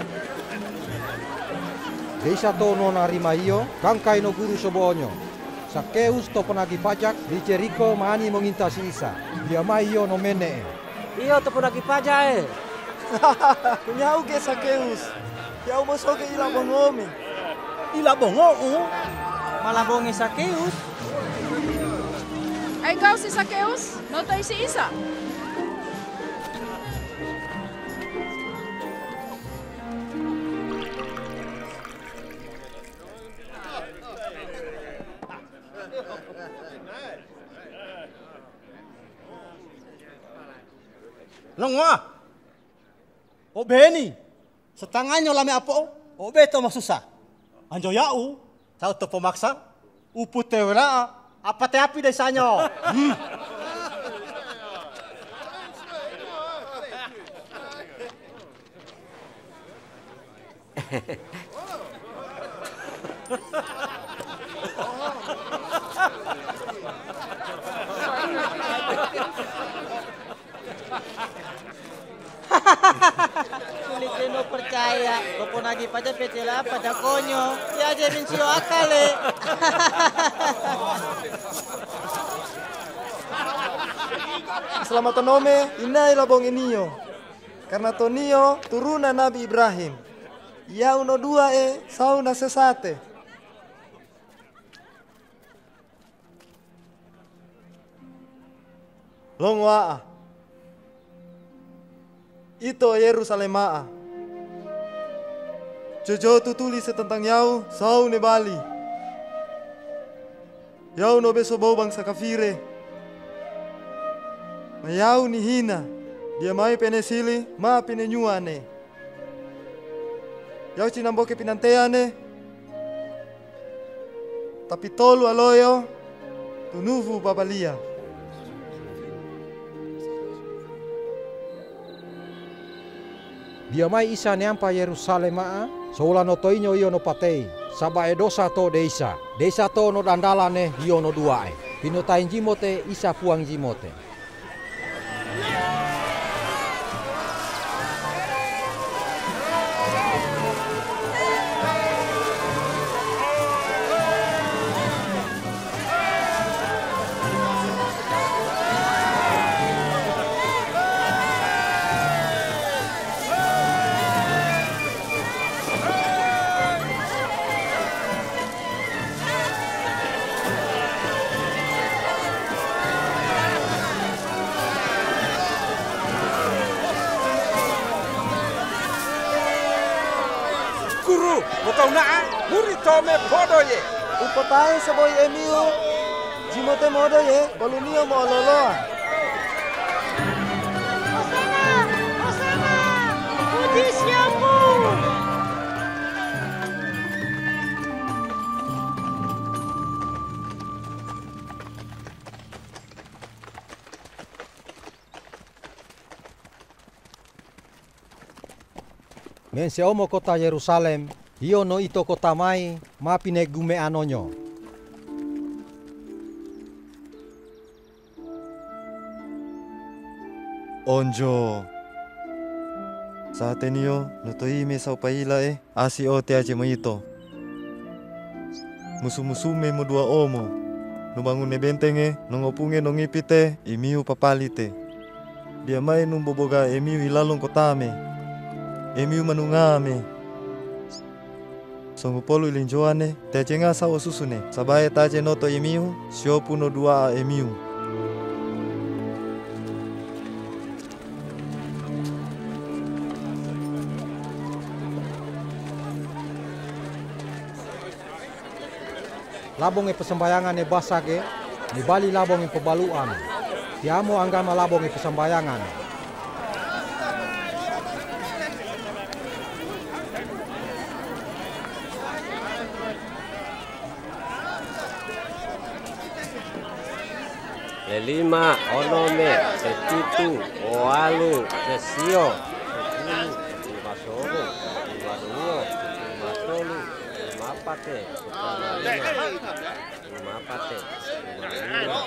Desa to no narima iyo, kangkai no guru sobonyo. Sakeus to penagih pajak di Jericho mani mengintas Isa. Dia mai iyo no mene. Iyo to penagih pajak eh. Kunyau ke Sakeus. Yau moso ke ila bongome. Ila bongo? Malah bonge Sakeus. Engkau si Sakeus, notai si Isa. Longwa. Obeni. Setanganyo lame apo? Obe to masusah. Anjo yau, sao to pemaksa. Upu tewera apa te api desanyo. Hmm. Kulit no percaya, kau lagi pada petela pada konyo, ya aja mensio akale. Selamat nome, inai labong iniyo. Karena tonio turunan Nabi Ibrahim. Ia uno dua e sauna sesate. Longwaa. Ito Yerusalema. Jojo tu tulis tentang yau sau ne Bali. Yau no beso bau bangsa kafire. Mayau ni hina. Dia mai penesili ma penenyuane. Yau cinamboke pinanteane. Tapi tolu aloyo tunuvu babalia. Dia mai Isa neampa Yerusalem aa, soula no toinyo iyo no patei, sabae dosa to desa, desa to no dandalane iyo no duae, pinotain jimote Isa puang jimote. Guru, botau naa, murid tome podo ye. Upotai saboy emiu, jimote modo ye, balunio mo loloa. Hosana, Hosana, puji siapu. Men se omo kota Yerusalem, iyo no ito kota mai, mapine gume anonyo. Onjo. Sa atenio, no to ime sa upaila e, asi o te aje mo ito. Musu-musume mo dua omo. No bangun ne bentenge, no ngopunge no ngipite, imiu papalite. Dia mai nung boboga emiu ilalong kotame. Emiu manungame. Songo polu ilinjoane, te aje nga sa osusune. Sabae taje noto emiu, siopu no dua emiu. Labong e persembayangan e basage, di bali labong e pebaluan. Tiamo anggama labong e persembayangan. Lelima, onome, sepitu, oalu, sesio, sepuluh, lima soro, lima dua, lima tolu, lima pate, lima pate, lima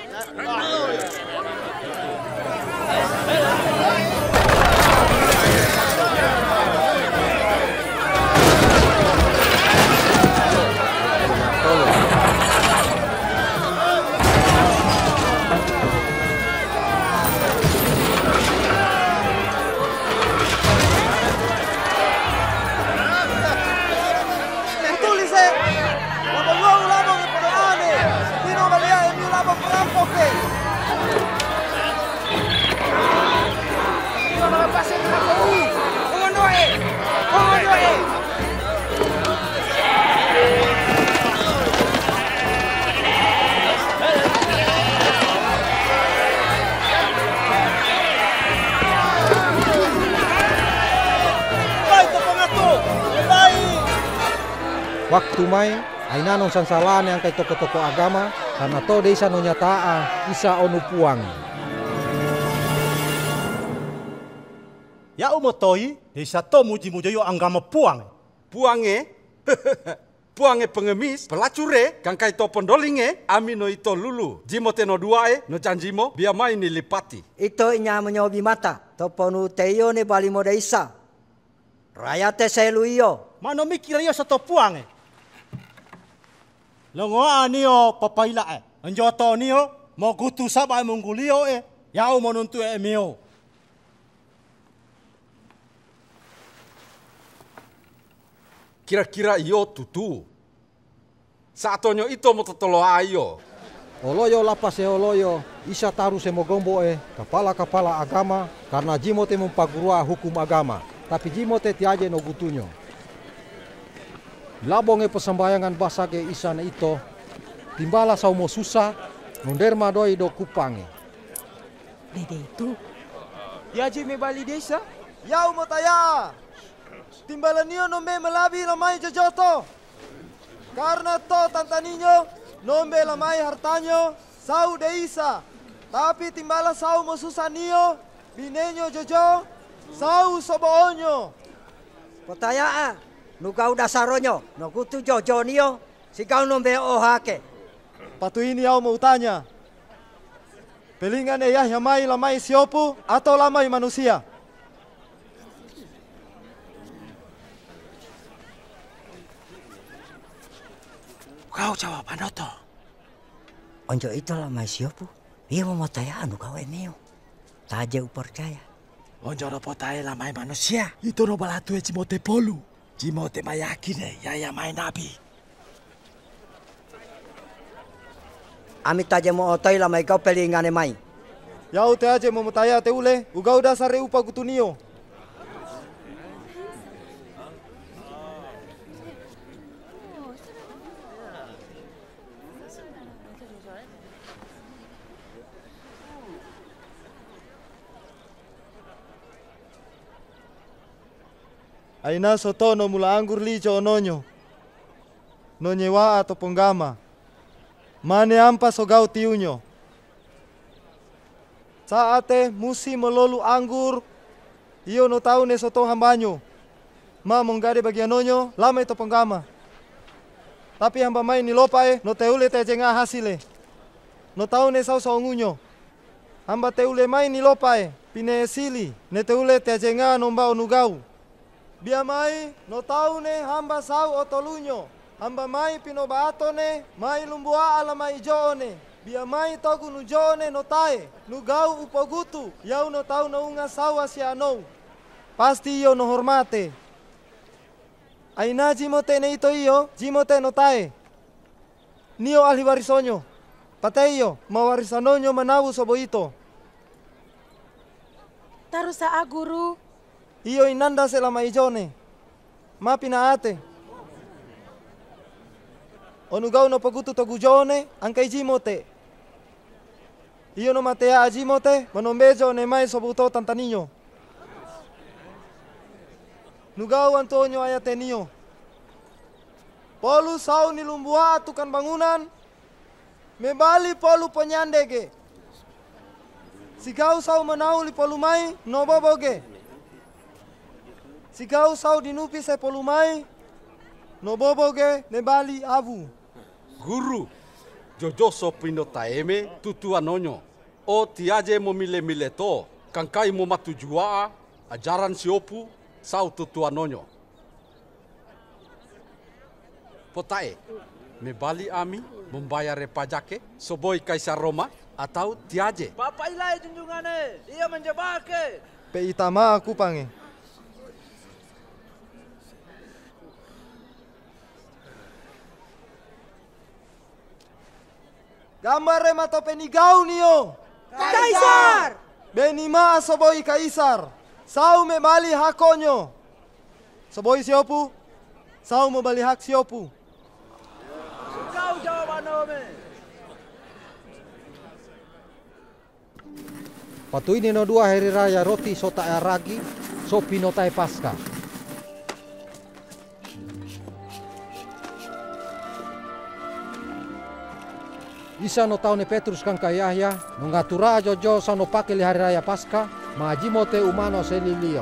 Waktu mai, aina non sansalane ang kay toko-toko agama, karena to desa no nyataa, isa onu puang. Ya umotoi, desa to muji-muji yo agama puang. Puange? Puange pengemis, pelacure, kang kay to pondolinge, amino ito lulu. Jimote no duae, no janjimo, biar mai ni lipati. Ito inya menyobi mata, to ponu teyo ne bali mo desa. Rayate selu iyo. Mano mikir yo sa to puange. Longo anio papaila e. Anjoto nio mo gutu saba mungulio e. Yao mo nuntu e mio. Kira-kira iyo tutu. Satonyo ito mo totolo ayo. Oloyo lapas e oloyo, isa taru se mogombo e, kepala-kepala agama, karena jimote mempagurua hukum agama. Tapi jimote tiaje no gutunyo. Labong e persembayangan basage isana ito, timbala saumo susah, nonderma doi do kupange. Dede itu, Tiaje me bali desa? Yau motaya, timbala nio nombe melabi lamai jojoto. Karena to tantaninyo, nombe lamai hartanyo, sau deisa. Tapi timbala sau mo susah nio, binenyo jojo, sau soboonyo. Potaya nu kau dasaronyo, no kutu jojo nio, si kau nombe ohake. Patu ini au mau tanya. Pelingan eyah yamai lamai siopu atau lamai manusia? Kau jawab anoto. Onjo itu lamai siopu, ia mau tanya anu kau enio. Taje upercaya. Onjo no potai lamai manusia, itu no balatu e cimote polu. Cimote mayakine yaya mai nabi. Ami taje mo otoi lamai kau pelingane mai. Yau te aje mo mutaya te ule, ugau dasare upa gutunio. Aina soto no mula anggur lijo ononyo. No nyewa atau penggama. Mane ampa sogau tiunyo. Saate musi melolu anggur. Iyo no tau ne soto hambanyo. ma monggade bagian nonyo lama itu penggama. Tapi hamba mai ni lopae no teule te jenga hasile. No tau ne sau sau ngunyo. Hamba teule mai ni lopae pine sili ne teule te jenga nomba onugau. Bia mai no tau ne hamba sau otolunyo. Hamba mai pino baato ne mai lumbua ala mai joone. Bia mai togu nu joone no tae nu gau upogutu yau no tau no unga sau asianou. Pasti iyo no hormate. Aina jimote ne ito iyo, jimote no tae. Nio ahli warisonyo. Pate iyo, mawarisanonyo manawu sobo ito. Tarusa a guru. Iyo inanda selama ijone. Mapi na ate. Onugau no pagutu togu jone, angkai jimote. Iyo no matea a jimote, manombejo ne mai sobo uto tantaninyo. Nugau Antonio ayatenio. Polu sau ni lumbua atukan bangunan. Mebali polu penyandege. Sikau sau menau li polu mai no boboge. Sikau sau dinupi se polu mai no boboge mebali abu. Guru, jojo sopino taeme tutu anonyo. O tiaje mo mile mile to, kangkai mo matujua ajaran siopu sau tutu anonyo. Potae, mebali ami membayar pajake soboi Kaisar Roma atau tiaje. Bapak ilai junjungane, ia menjebake. Pe itama aku pange. Gambar mato penigau nio. Kaisar! Benima soboi Kaisar. Sau mebali hakonyo. Soboi siopu. Sau mebali hak siopu. Kau jawaban ome. Patu ini no dua hari raya roti sota aragi, sopi no tai pasca. Isa no taune Petrus kangka Yahya, mengatura jojo sa no pake li hari raya pasca, majimote umano selilio.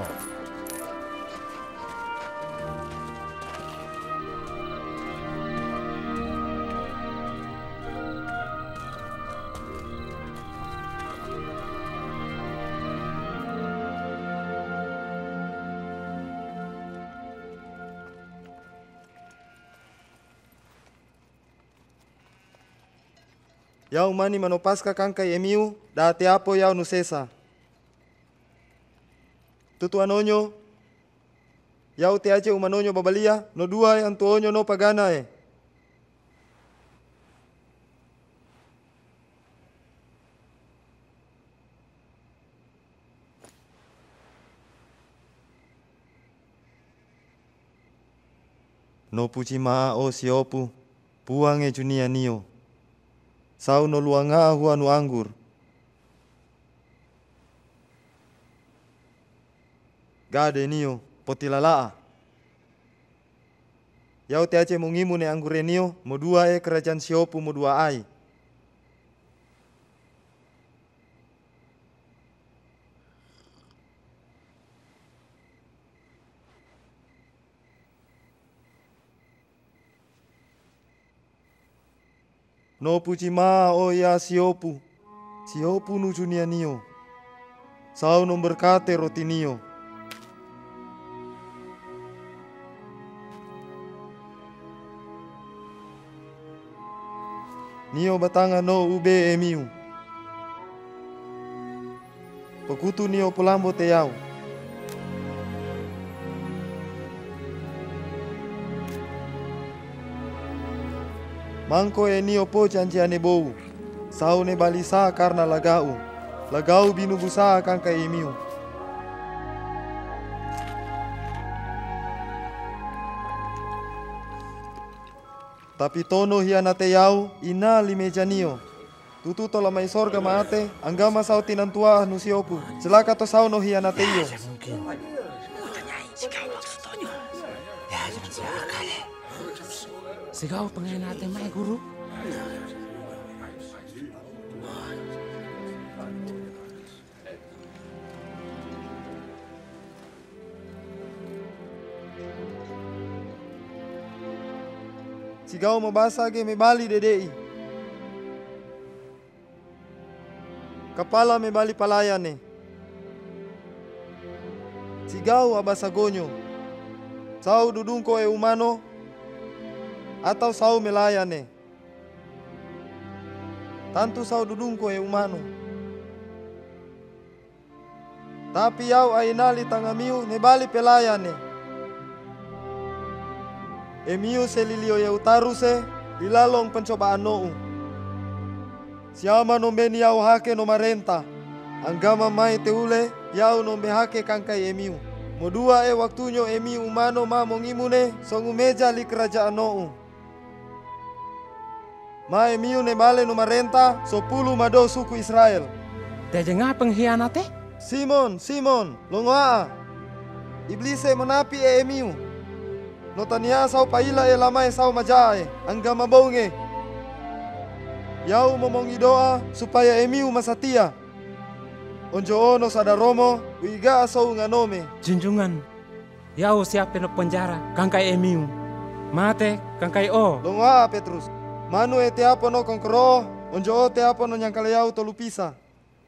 Yau mani manopaska kangkai emiu, da te apo yau nusesa. Tutu anonyo, yau te ace umanonyo babalia, no dua antuonyo no pagana e. No puci maa o siopu, puang e junia nio. Sau no luanga hua nu anggur. Gade nio, potilalaa. Yau te ace mungimu ne anggure nio, mo dua e kerajaan siopu mo dua ai. No puji ma o ya siopu, siopu nu junia nio. Sau no berkate roti nio. Nio batanga no ube emiu. Pekutu nio pulambo te yau. Mangko e nio po janjiane bou. Sau ne balisa karena lagau. Lagau binu busa kangka emiu. Tapi tono hianate yau ina limeja nio. Tutu tola mai sorga maate anggama sau tinantua nu siopu. Celaka to sau no hianate iyo. Sigau pengen nate mai guru. Sigau mo basa ge me bali dedei. Kepala me bali palayane. Sigau abasa gonyo. Sau dudungko e umano atau sau melayane. Tantu sau dudungko e umano. Tapi yau ainali tangamiu ne bali pelayane. Emiu selilio ya utaruse ilalong pencobaan nou. Siama nombeni yau hake no marenta. Anggama mai teule yau nombe hake kangkai emiu. Modua e waktunyo emiu umano ma mongimune songu meja li kerajaan nou. Ma emiu ne bale no marenta sepuluh mado suku Israel. Tejenga pengkhianate? Simon, Simon, longoa. Iblise menapi e emiu. Notania sau paila e lamai sau majae, anggama bonge. Yau momongi doa supaya emiu masatia. Onjo ono sadaromo uiga asau nganome. Junjungan, yau siapa no penjara kangkai emiu. Mate kangkai o. Longoa Petrus. Manu e teapo no kongkro, onjo o teapo no nyangkale yau tolupisa.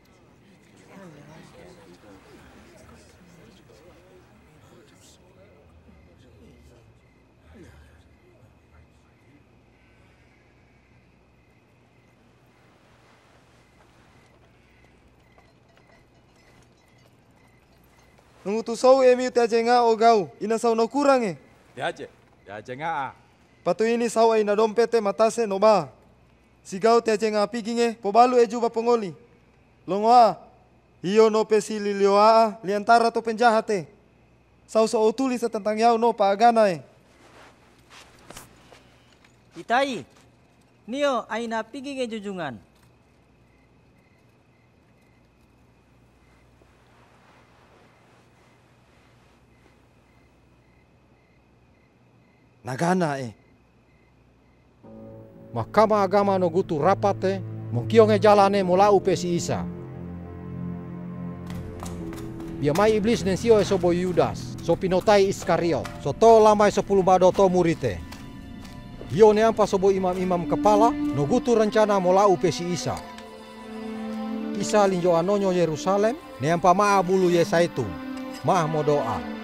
Nungutusau emiu te ajenga o gau, ina sau no kurang e. Te aje, te ajenga a. Patu ini sau aina dompete matase no ba. Si gau te ajenga piginge, pobalu e juba pongoli. Longoa, iyo no pesi lilioa liantara to penjahate. Sau so tulis tentang yau no pa agana e. Itai, nio aina piginge junjungan. Nagana e. Mahkamah agama no gutu rapate, mongkionge jalane molau pesi Isa. Biamai iblis nensio e sobo Yudas, so pinotai Iskariot, so to lamai sepuluh mado to murite. Hio ne ampa sobo imam-imam kepala, no gutu rencana molau pesi Isa. Isa linjo anonyo Yerusalem, ne ampa maa bulu ye saitun, mah modoa.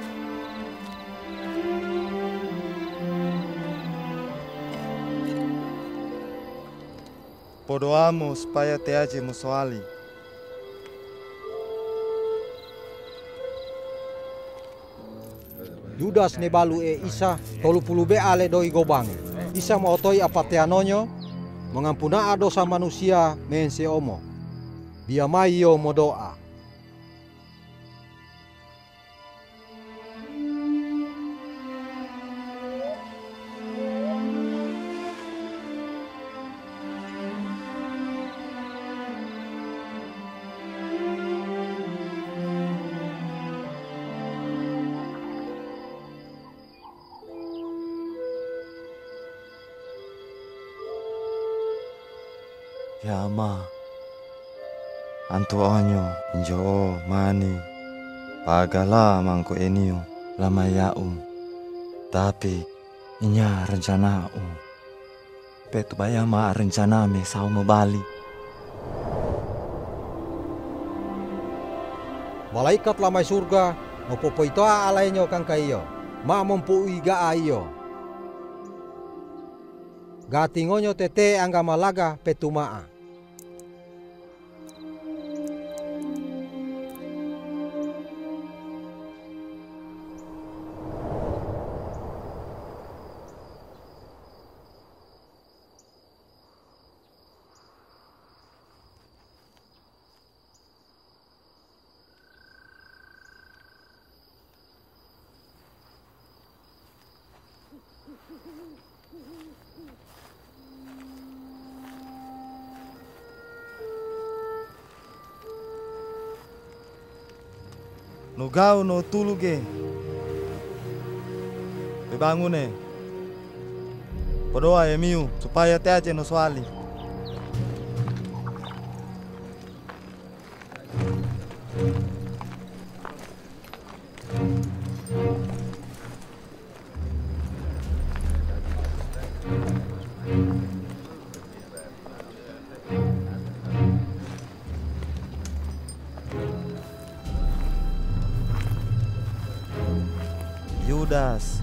Podoamo supaya te aje musoali. Yudas ne balu e Isa tolu puluh be ale doi gobang. Isa maotoi apate anonyo mengampuna dosa manusia mense omo. Dia mai yo modoa. Ya ma, antu onyo, injo mani, pagala mangko eniu, lama yau, tapi inya rencana u, petu bayama rencana me sau mebali. Malaikat lamai surga, ngopopoitoa alainyo kangkaiyo, ma mompui ga aiyo. Gatingonyo tete angga malaga petumaa. No gau no tuluge. Bebangune. Podoa emiu supaya te aje no soali. Yudas.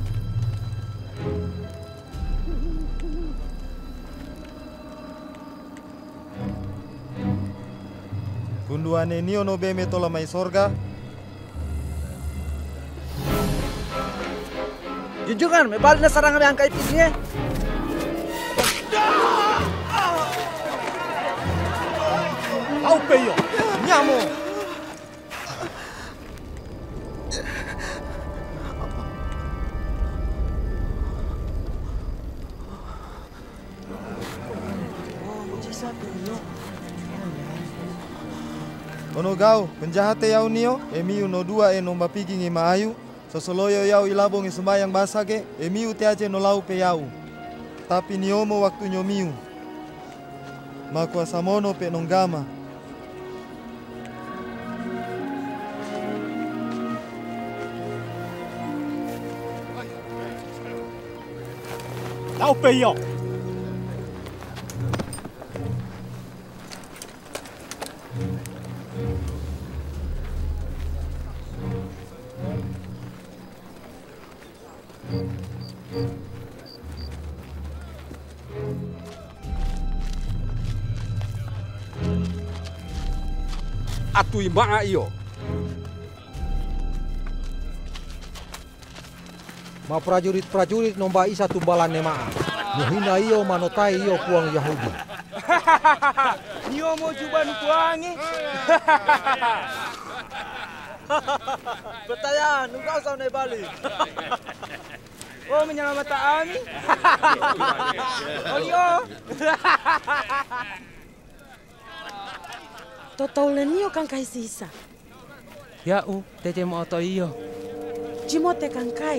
Kunduane nio no beme tola mai sorga. Junjungan, me balik na sarang kami angka ipisnya. Au peyo, nyamo. Ono gau, penjahat yau nio, emiu no dua e nomba pigi ngi maayu, sosoloyo yau ilabong e sembayang basage, emiu te aje no lau pe yau. Tapi niomo waktu nyomiu. Makua samono pe nonggama. Lau pe yo. Atui maa iyo. Ma prajurit-prajurit nomba isa tumbalan nema. Nuhina iyo manotai iyo kuang Yahudi. Nio mo coba nukuangi. Bertanya, nunggu usah naik balik. Oh menyelamatkan kami. Olio. Totau lenio kangkai sisa. Ya u, tete mo oto iyo. Jimote kangkai.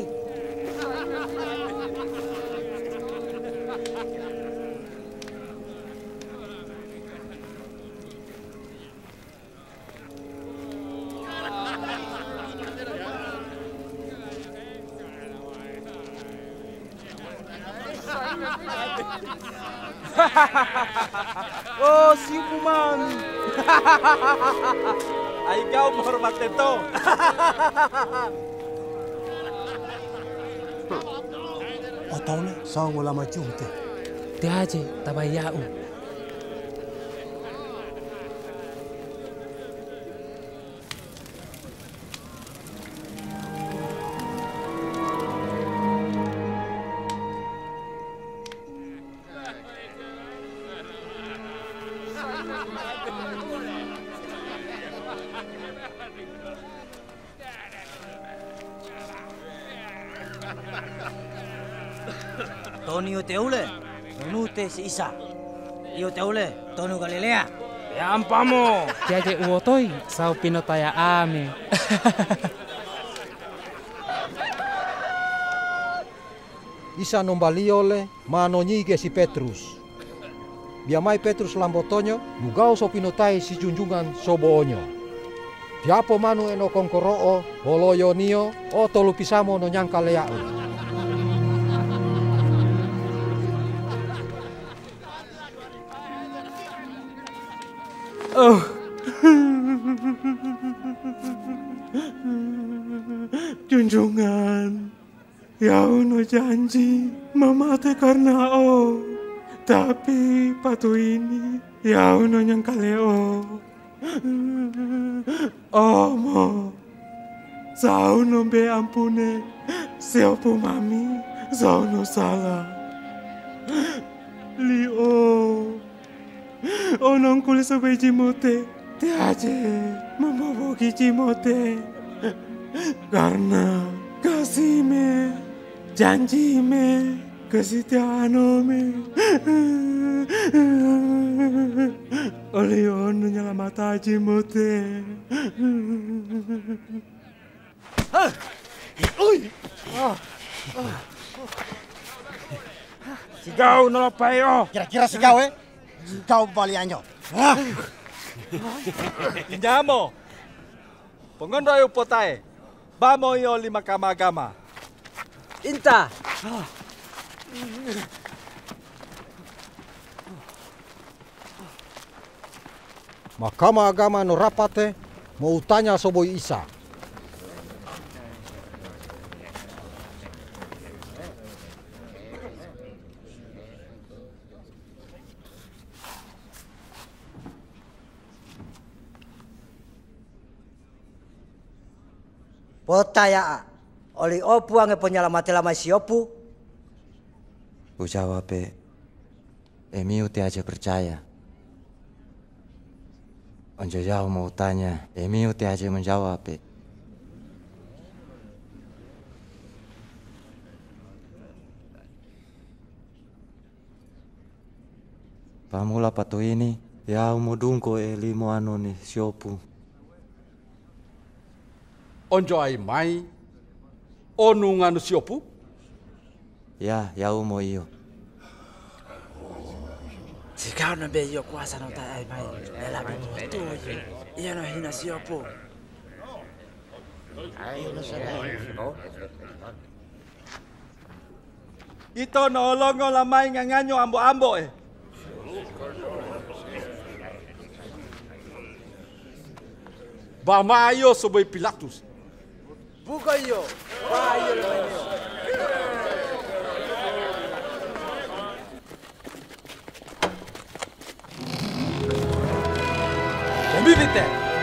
Oh si Mami. Ay kau menghormat itu. Oh tahu le, sao ngola macam te. Te aje tabayau. Toni o teule, nu te si isa. Io teule, tonu Galilea. Ya ampamo. Tiaje uotoi, sau pinotaya ame. Isa nombaliole manonyige si Petrus. Biamai Petrus lambotonyo, mugao so pinotai si junjungan soboonyo. Tiapo manu eno kongkoroo, holoyo nio, o tolu pisamo no nyangka leau. Oh. Junjungan, ya no janji mamate karena o, tapi patu ini ya no nyangkaleo. Omo, sao no be ampune, siapa mami, sao no salah. Lio. Onong kulis sampai Cimote, te aje membobogi Cimote. Karena kasih me, janji me, kesetiaan me. Oleh ono nyelamata Cimote. Ui, Si kau nolopai oh. Kira-kira si kau eh? Kau balianyo. Inyamo. Pengondo ayo potai. Bamo yo lima kama-gama. Inta. Mahkamah agama no rapate mau tanya soboi Isa. Potaya oli opu ange penyelamati lama siopu. Ujawab pe, emiu te aja percaya. Onjo jauh mau tanya, emiu te aja menjawab pe. Pamula patu ini, ya mau dungko e limo anu ni siopu. Onjo ai mai, onu nganu siopu? Ya, ya mau iyo. Jika na be iyo kuasa no tai ai mai, ela be tu iya no hina siopu. Ayo no sana. Ito no longo lamai nganganyo ambo-ambo eh. Bama ayo sobai Pilatus. Buka iyo. Ba iyo iyo. Bibite.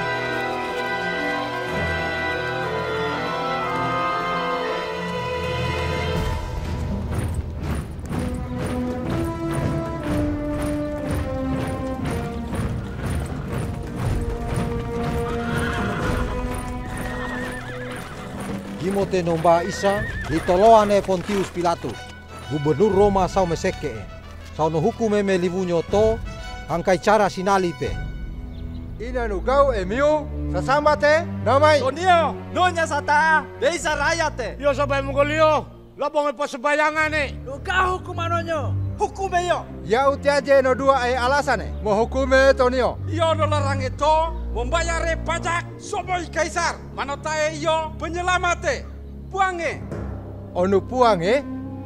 Gimote nomba Isa ditoloane Pontius Pilatus, gubernur Roma sau meseke. Sau no hukume me livunyo to, angkai cara sinalipe. Ina nu kau emiu sasama te namai. Tonio, nonya sata, desa rakyat te. Yo sampai mengolio, lapong e pasembayangan ne. Nu kau hukumanonyo, hukume yo. Ya utiaje no dua ai alasane, mo hukume Tonio. Yo no larang itu membayar pajak soboi kaisar. Manotae yo penyelamate, puange. Onu puange?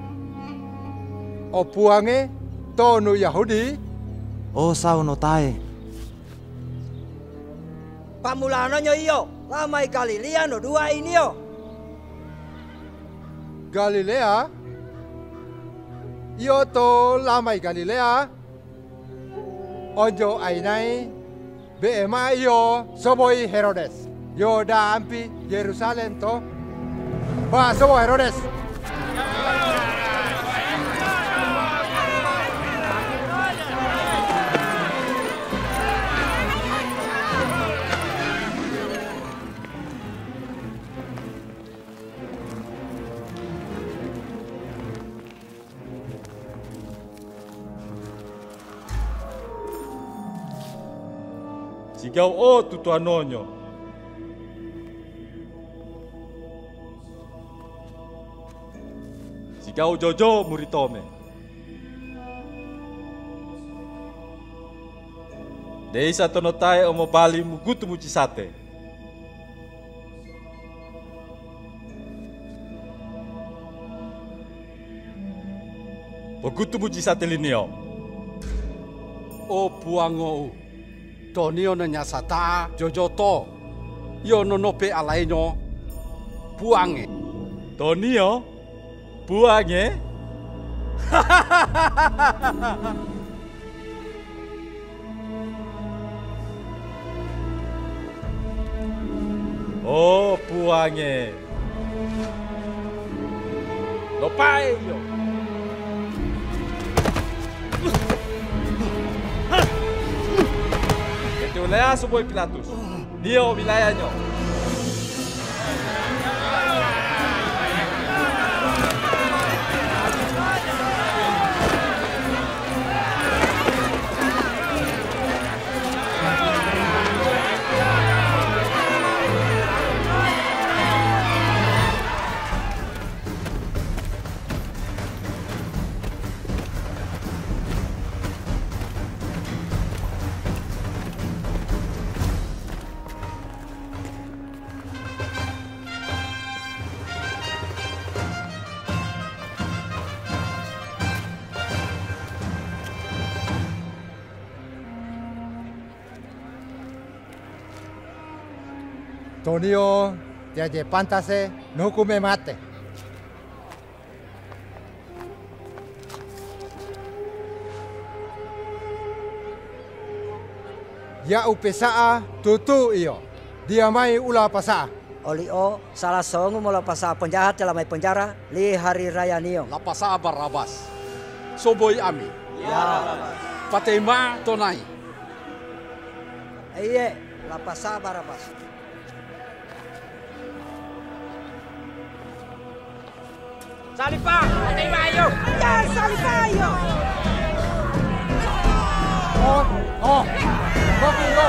O puange tonu Yahudi? Oh sao no tae. Pamulanonyo iyo, lamai Galilea no dua ini yo. Galilea? Iyo to lamai Galilea? Ojo ainai be ema iyo soboi Herodes. Yo da ampi Yerusalem to. Ba sobo Herodes. Sigau o tutu anonyo. Sigau jojo muritome. Deisa tonotai omo bali mugutu mucisate. Mugutu mucisate linio. O puango. Tonio na nyasata jojoto. Yo no nope alainyo. Puange. Tonio? Puange? Oh, puange. Lopai yo. Lea suboi Pilatus, nio wilayahnya. Tonio tiaje pantase no hukume mate. Ya upesaa tutu iyo. Dia mai ula pasa. Oli o salah songu mo lapasa penjahat dalam penjara li hari raya nio. Lapasa Barabas. Soboy ami. Ya. Patema tonai. Iye, lapasa Barabas. Salipa, patema ayo. Ya, Salipa ayo. Oh, oh. Go, go.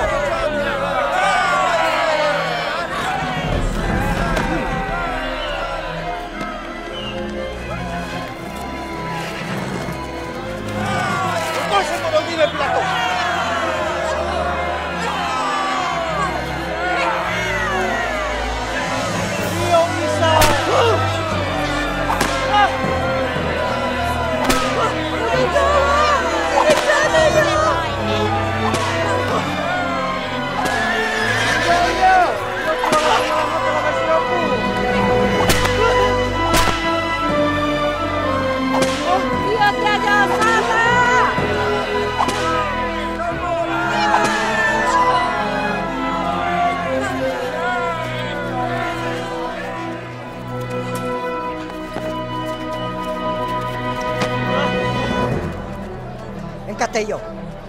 Kateyo.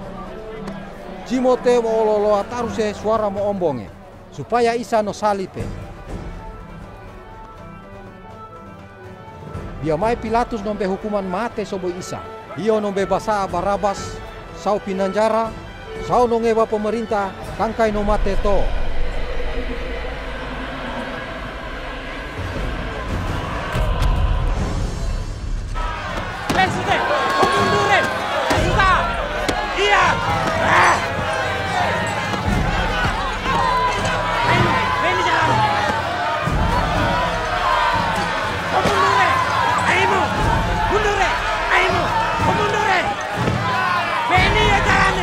Jimote mo ololo ataruse suara mo ombonge supaya Isa no salipe. Dia mai Pilatus nombe hukuman mate sobo Isa. Io nombe basa Barabas sau pinanjara sau nongewa pemerintah kangkai no mate to. Presiden, mundurin. Iya. Ah. Ayo, ini jalan. Kau mundur, ayo, mundur, ayo, kau mundur. Ini ya jalannya.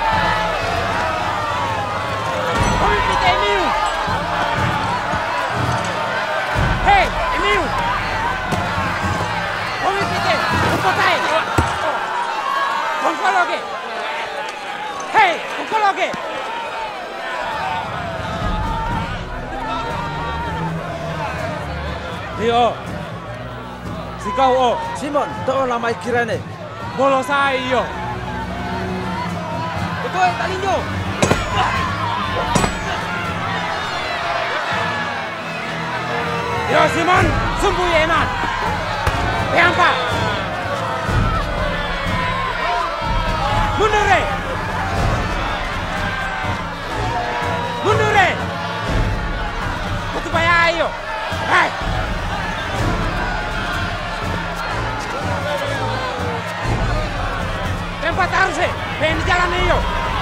Kau ikut Emiu. Hei, Emiu. Kau ikut, kau pakai. Kau follow ke? Hei, kau lagi. Rio, si kau oh, Simon, to lamai kirane. Bolo saya yo. Betul, talinyo. Yo Simon, sumbu eman. Siapa? Mundur. Mundur! Betul payah ayo! Hai! Tempat harus eh! Pengen di jalan ayo!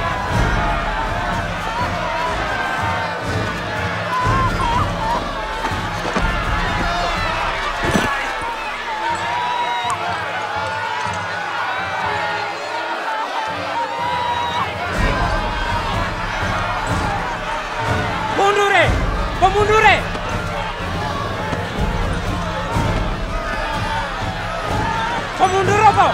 Mundur! Kau mundur apa?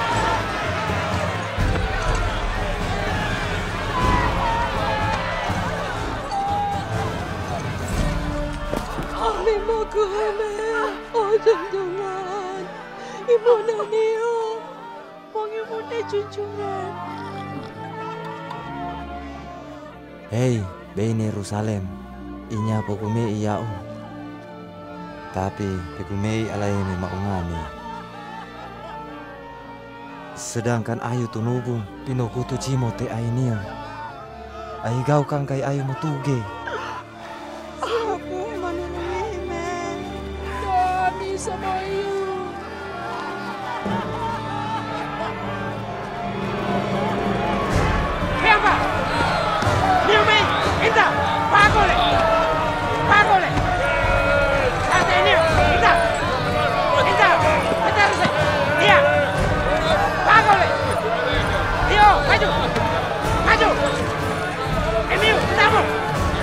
Kami mau ke mana? Oh junjungan, ibu Nanio, mau ibu junjungan. Hei, Bene Yerusalem. Inya pokume iyao. Tapi pokume alaime maungani. Sedangkan ayu tunubung pinokutu Cimote ainia. Ai gau kangkai ayu mutuge. Aku manungi men. Kami sama iyu. Siapa? Niume, inta, pagole. Pagole. Kata ini, inta. Inta, kita harus. Iya. Pagole. Dio, maju. Maju. Emiu, tamu.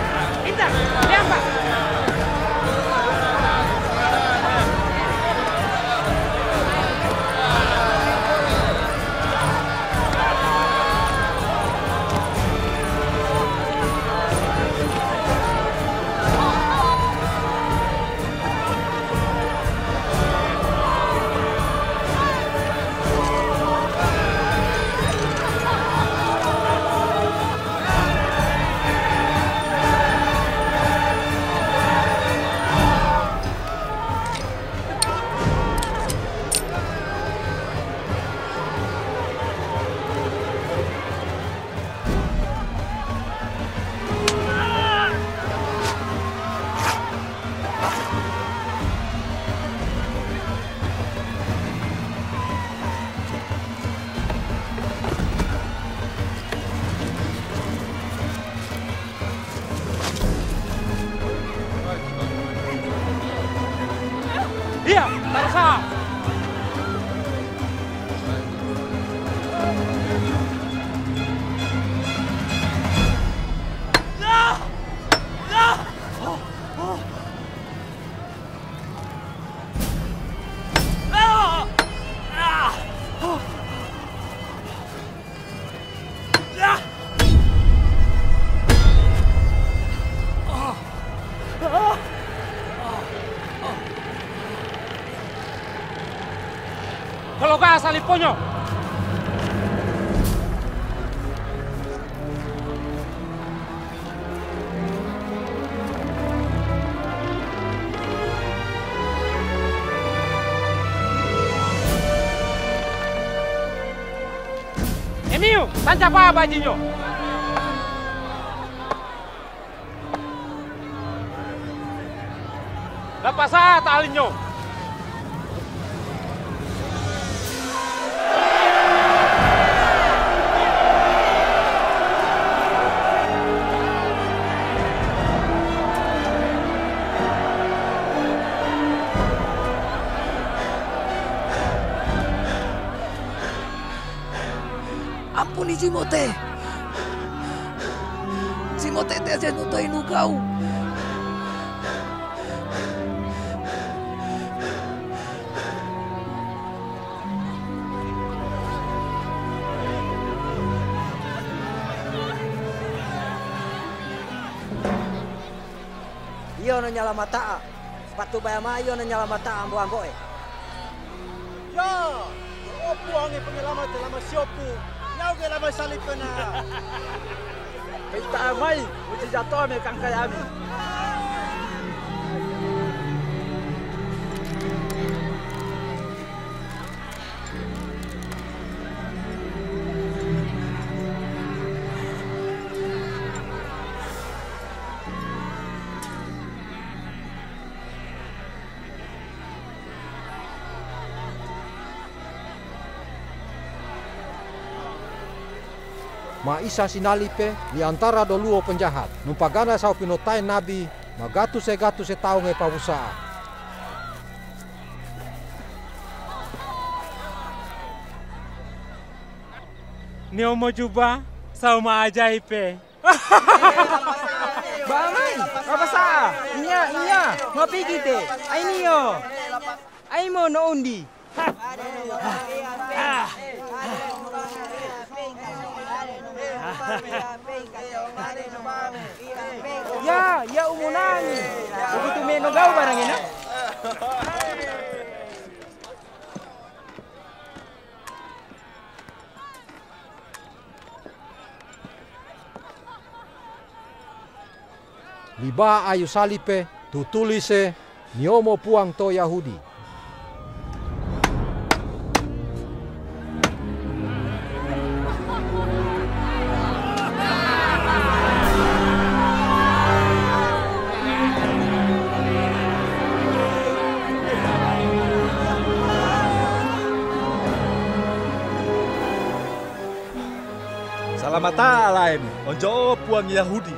Inta, siapa? Lapasa! Colocar Saliponyo. Emil, tancap apa bajinya? Lepas ah talinya. Ampuni Simote. Simote te aja nutoy nugau. Iyo na nyala mata. Patu bayama iyo na nyala mata ambo ambo eh. Ya, opo ang ipangalamat lama siopu. Nyau ke lama salipena. Kita mai, uji jatuh me kangkai ami. Ma isa sinalipe di antara doluo penjahat. Numpagana sao pinotai nabi, magatu se gatu se tau nge pavusaa. Niomo juba, sao ma ajaipe. Bamai, apa sa? Nya, nya, ngopi kita. Ai nio. Ai mo no undi. Ya, ya umunani. Begitu meno gau barang ini. Liba ayu salipe, tutulise, niomo puang to Yahudi. Selamat alaim, onjo puang Yahudi.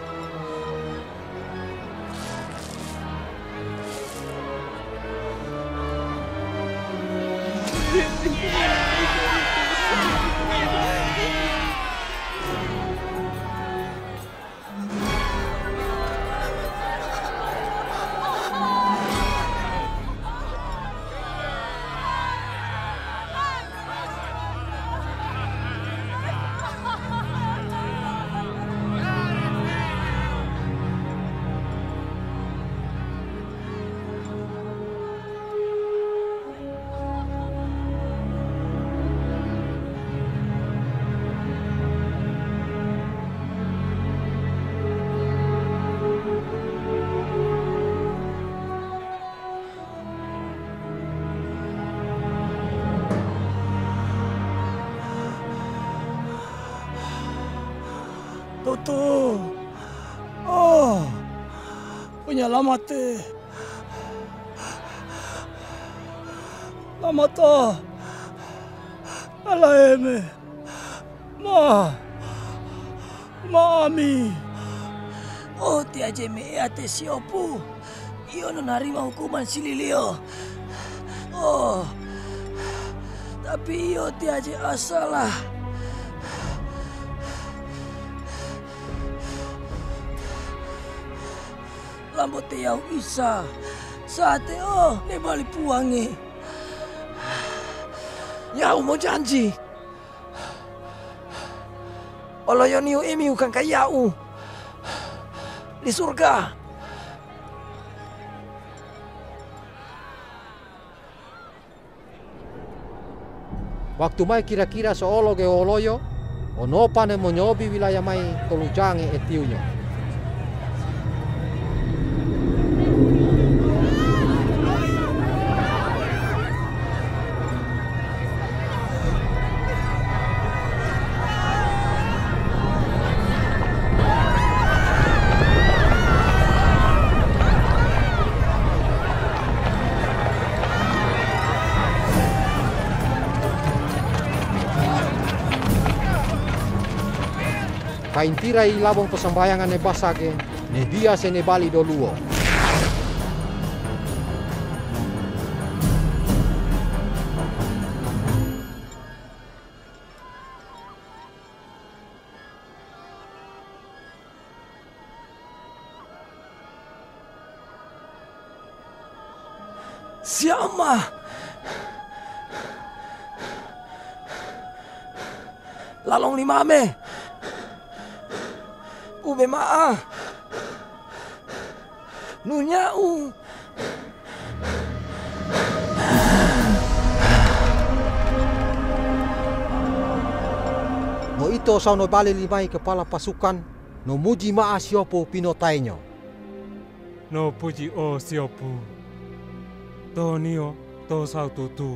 Toto. Oh. Penyelamat. Lamata. Alaeme. Ma. Mami. Oh, tiaje me ate siopu. Iyo no narima hukuman sililio. Oh, tapi iyo tiaje asalah. Lambot tiau isa. Sate oh, ne bali puangi. Yau mau janji. Oloyo niu emiu kan kayau. Di surga. Waktu mai kira-kira seolo ge oloyo, onopa ne monyobi wilayah mai tolujange etiunyo. Kaintira i labong pesambayangan ne basage, ne dia se ne bali doluo. Siapa? Lalong lima me. Ube maa. Nunyau. No ito sa no bali limai kepala pasukan, no muji maa siopo pinotainyo. No puji o siopu. To nio to sau tutu.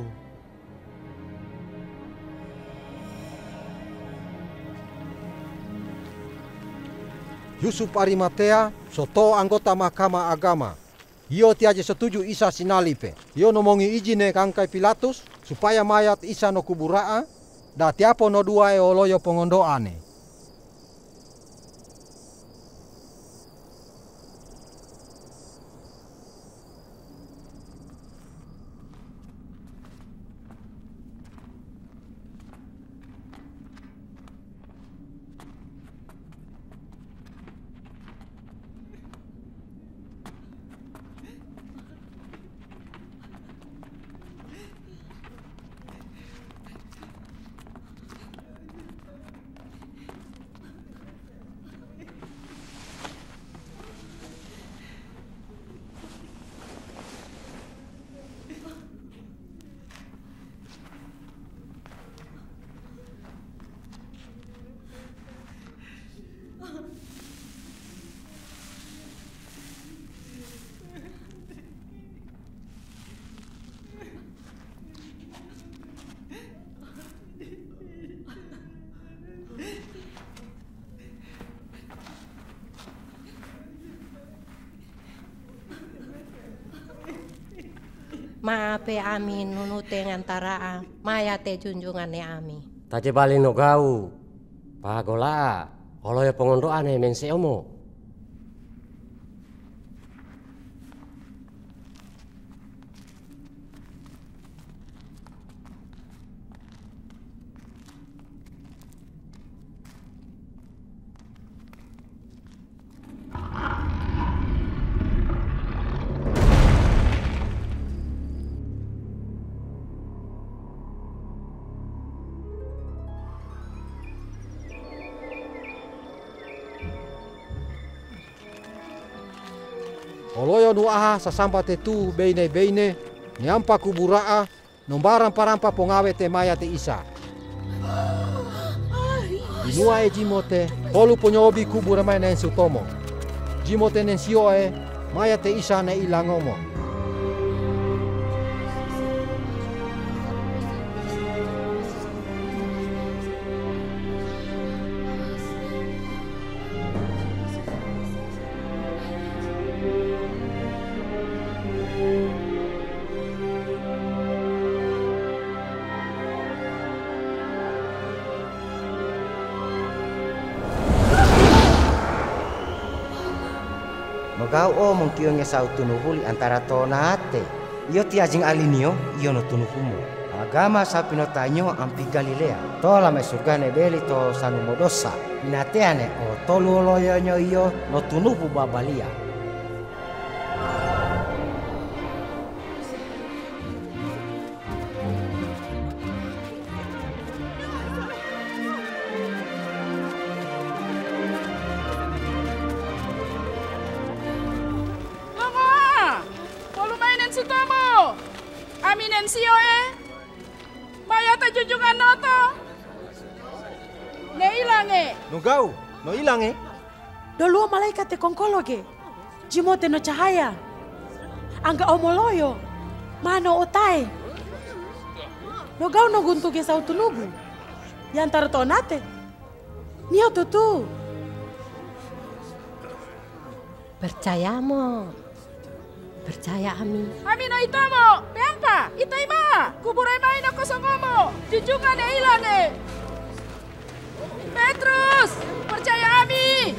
Yusuf Arimatea, soto anggota Mahkamah Agama. Iyo tiaje setuju Isa sinalipe. Iyo nomongi ijine kangkai Pilatus supaya mayat Isa no kuburaa, da tiapo no dua e oloyo pengondoane. Maape ami nunute ngantara mayate junjungane ami. Taje bali no gau. Pagola, oloyo pengondoane mense omo. Oloyo nu aha sasamba tetu beine-beine, nyampa kuburaa, nombaran parampa pongawe te maya te Isa. Inua e jimote, polu ponyobi kubura mai nen sutomo. Jimote nen sioe, maya te Isa ne ilangomo. Magau o mungkiyo nga sa utunuhuli antara to nate. Iyo tiajing alinio iyo no tunukumu. Agama sa pinotanyo ampi Galilea. To lame surga ne beli to sanu modosa. Pinateane o tolu loyonyo iyo no tunupu babalia. Aminensio e, mayata junjungan noto, ne ilange. No gau, no ilange. Dolo malaikat te kongkologe, jimote no cahaya, angga omoloyo, mano otai. No gau no guntuge sau tunubu, yantar tonate, nio tutu. Percayamo. Percaya Ami. Ami no itamo, peampa, itaima, kuburai mai no kosongomo, junjungan ne ilange. Petrus, percaya Ami.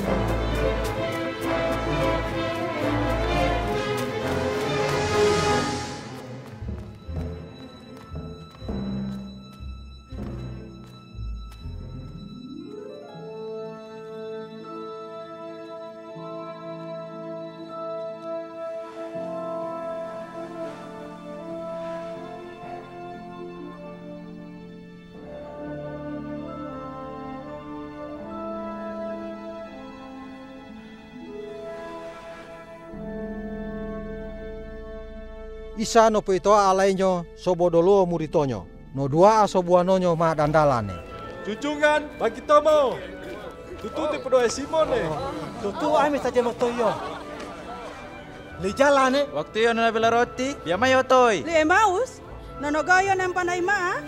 Isa no peitoa alainyo sobo dolo muritonyo. No dua asobuanonyo ma dandalane. Junjungan bagi tomo. Tutu ti pedoe Simone. Tutu ami saja motoyo. Li jalane. Waktu yo na bela roti, biar mayo toy. Li Emmaus, nonogayo ng panay ma.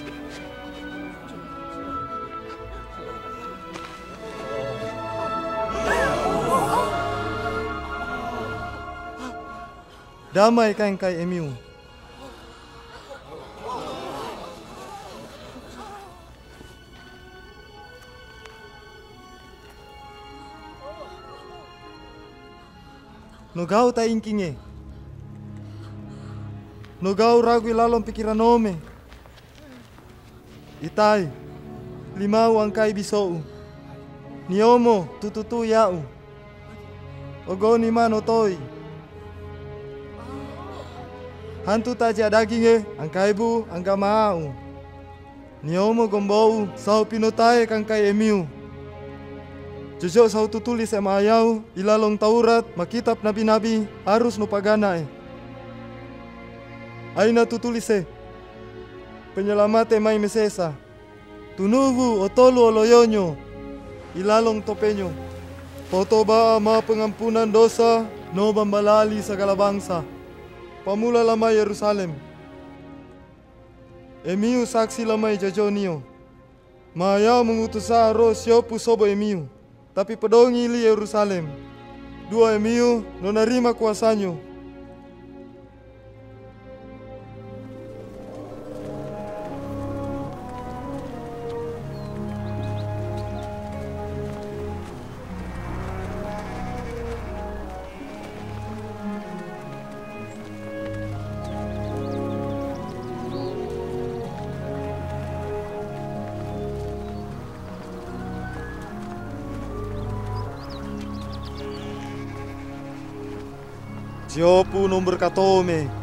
Damai kain kai emiu. No gau ta inkinge. No gau ragu ilalom pikiran ome. Itai, limau angkai bisou. Niomo tututu yau. Ogoni mano toi. Hantu taja daginge, angkai bu, angka mau. Niomo gombou, sau pinotae kangkai emiu. Jojo sau tutulis ema ayau, ilalong Taurat, makitab nabi-nabi, harus nupagana e. Aina tutulise, penyelamate mai mesesa. Tunubu otolu oloyonyo, ilalong topenyo. Potoba ma pengampunan dosa, no bambalali segala bangsa. Pamula lama Yerusalem. Emiu saksi lamai jajonio. Maya mengutusa ro siopu sobo emiu. Tapi pedongi li Yerusalem. Dua emiu nonarima kuasanyo. Siopu nomor katome.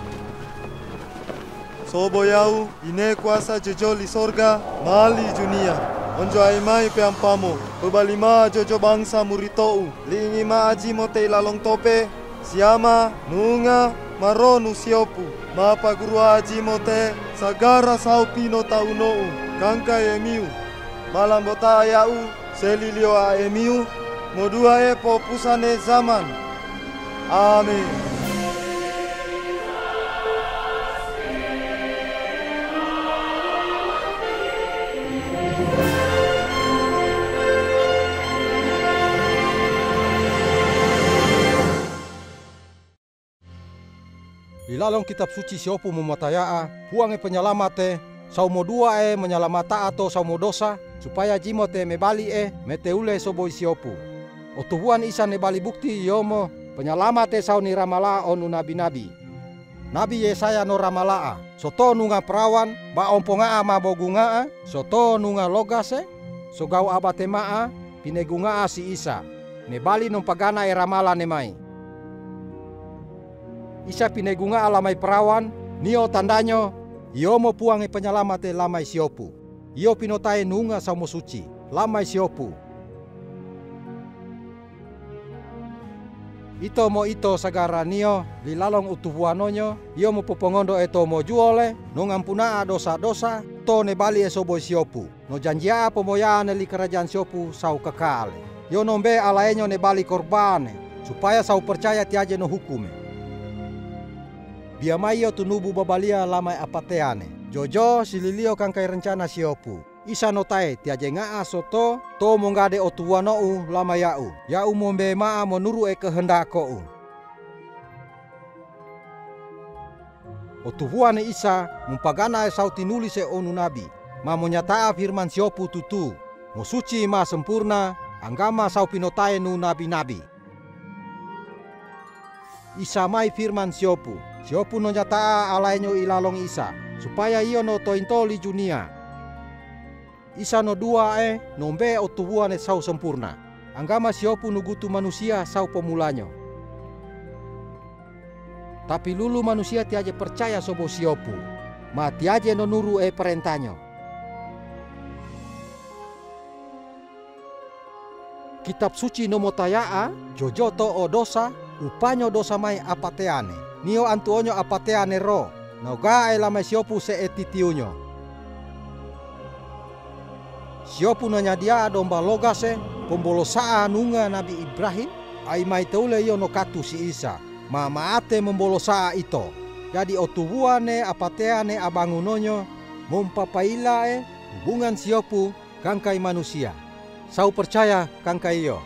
Sobo yau ine kuasa jojoli sorga mali dunia. Onjo aimai pe ampamo. Bebalima jojo bangsa muritou. Lingi ma aji mote lalong tope. Siama nunga maronu siopu. Mapa guru aji mote sagara sau pino taunou. Kangka emiu. Malam bota yau selilio a emiu. Modua e popusane zaman. Amin. Ilalong kitab suci siopu mematayaa, huange penyelamate, saumo dua e menyelamata atau saumo dosa, supaya jimote mebali e meteule soboi siopu. Otuhuan isa ne bali bukti yomo, penyelamat e sauni ramala onu nabi-nabi. Nabi Yesaya no ramalaa. Soto nunga perawan ba ompongaa ma bogungaa. Soto nunga logase. Sogau abate maa pinegungaa si Isa. Nebali nung pagana e ramala nemai. Isa pinegungaa lamai perawan. Nio tandanyo. Iyo mo puang e penyelamate lamai siopu. Iyo pinotae nunga samo suci. Lamai siopu. Ito mo ito sagara nio lilalong utubuanonyo. Iyo mo popongondo eto mo juole. No ngampuna dosa-dosa. To ne bali e sobo siopu. No janjia pomoyane li kerajaan siopu sau kakale. Yo nombe alaenyo ne bali korbane. Supaya sau percaya tiaje no hukume. Biamai yo tunubu babalia lamai apateane. Jojo sililio kangkai rencana siopu. Isa notae tiaje ngaa soto to mongade otuwanou lama yau. Yau mombe maa menuru e kehendakou. Otuhuane Isa mumpagana e sauti nulis e onu nabi. Ma monyataa firman siopu tutu. Mosuci ma sempurna anggama sau pinotae nu nabi-nabi. Isa mai firman siopu. Siopu nonyataa alaenyo ilalong Isa. Supaya iyo no tointoli junia. Isa no dua e nombe otubuane sau sempurna. Anggama siopu nugutu manusia sau pemulanyo. Tapi lulu manusia tiaje percaya sobo siopu. Ma tiaje no nuru e perentanyo. Kitab suci nomotayaa jojoto o dosa upanyo dosa mai apateane. Nio antuonyo apateane ro. Noga e lamai siopu se etitiunyo. Siopu nanyadia domba logase pembolosaa nunga Nabi Ibrahim. Ai mai teule yo no katu si Isa. Ma maate membolosaa ito. Jadi otubuane apateane abangunonyo. Mompapaila e hubungan siopu kangkai manusia. Sau percaya kangkai yo.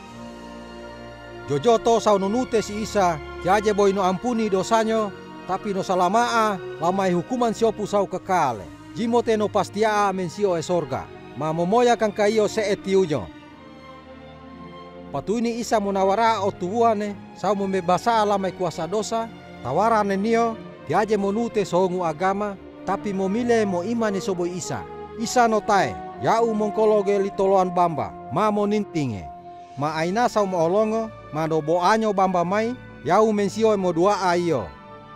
Jojo to sau nunute si Isa. Tiaje boy no ampuni dosanyo. Tapi no salamaa lamai hukuman siopu sau kekale. Jimote no pastia mensio e sorga. Ma momoya kang kayo se etiunyo. Patuini Isa munawara otubuane sau membebasa lamai kuasa dosa. Tawarane nio tiaje monute songu agama. Tapi momile mo imani sobo Isa. Isa notae yau mongkologe litoloan bamba. Ma monintinge. Ma aina sau moolongo. Ma dobo anyo bamba mai. Yau mensio mo dua ayo.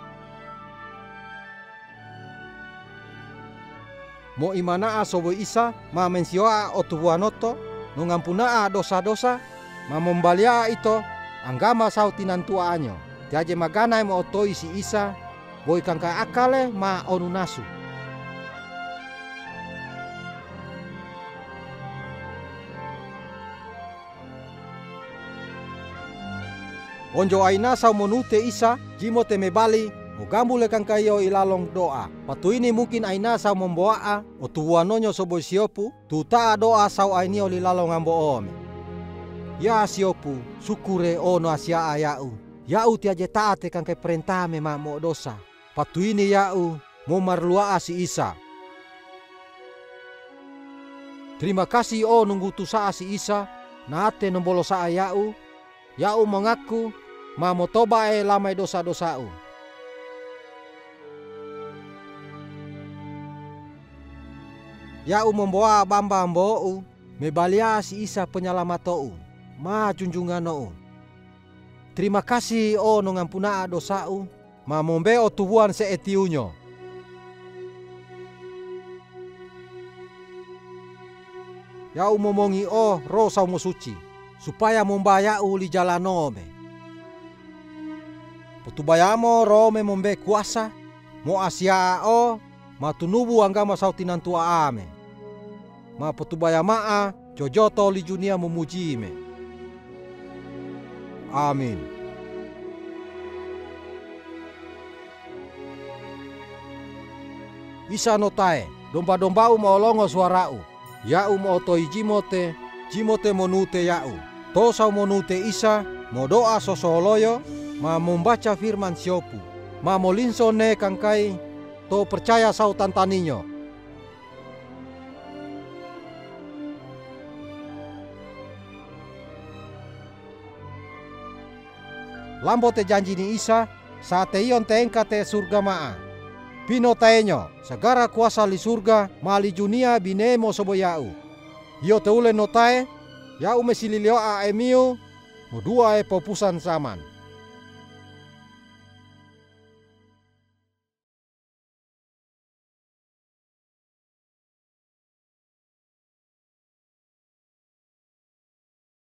Mo imanaa sobo Isa ma mensioa otubuanoto no ngampunaa dosa-dosa ma membalia ito anggama sau tinantuaanyo. Tiaje magana mo otoi si Isa boy kangka akale ma onunasu. Onjo aina sau monute Isa jimote mebali Ogambule kang kayo ilalong doa. Patuini mungkin aina sau memboa otubuanonyo sobo siopu. Tuta doa sau ainio lilalong ambo ome. Ya siopu sukure ono asia ayau. Yau tiaje taate kang kay perintame ma mo dosa. Patuini yau mo marlua si Isa. Terima kasih o nunggu tusa si Isa. Naate nombolosa ayau. Yau mengaku ma mo toba e lamai dosa-dosau. Yau membawa bamba mbou mebalia si Isa penyelamatou ma junjunganou. Terima kasih o no ngampuna dosau ma mombe o tubuan se etiunyo. Yau momongi o ro sau mosuci supaya mombayau li jalanome. Putubayamo ro me mombe kuasa mo asia o matunubu anggama sau tinantua ame. Ma potubaya maa jojoto li junia memujime. Amin. Isa notae domba-dombau maolongo suarau. Yau mo otoi jimote, jimote monute yau. To sau monute Isa mo doa sosoloyo ma membaca firman siopu. Ma molinso ne kangkai to percaya sau tantaninyo. Lambo te janji ni Isa saat ion tengka te surga maa. Pino taenyo, segara kuasa li surga mali junia binemo sobo yau. Yo te ule notae, yau mesililio a emiu, modua e popusan saman.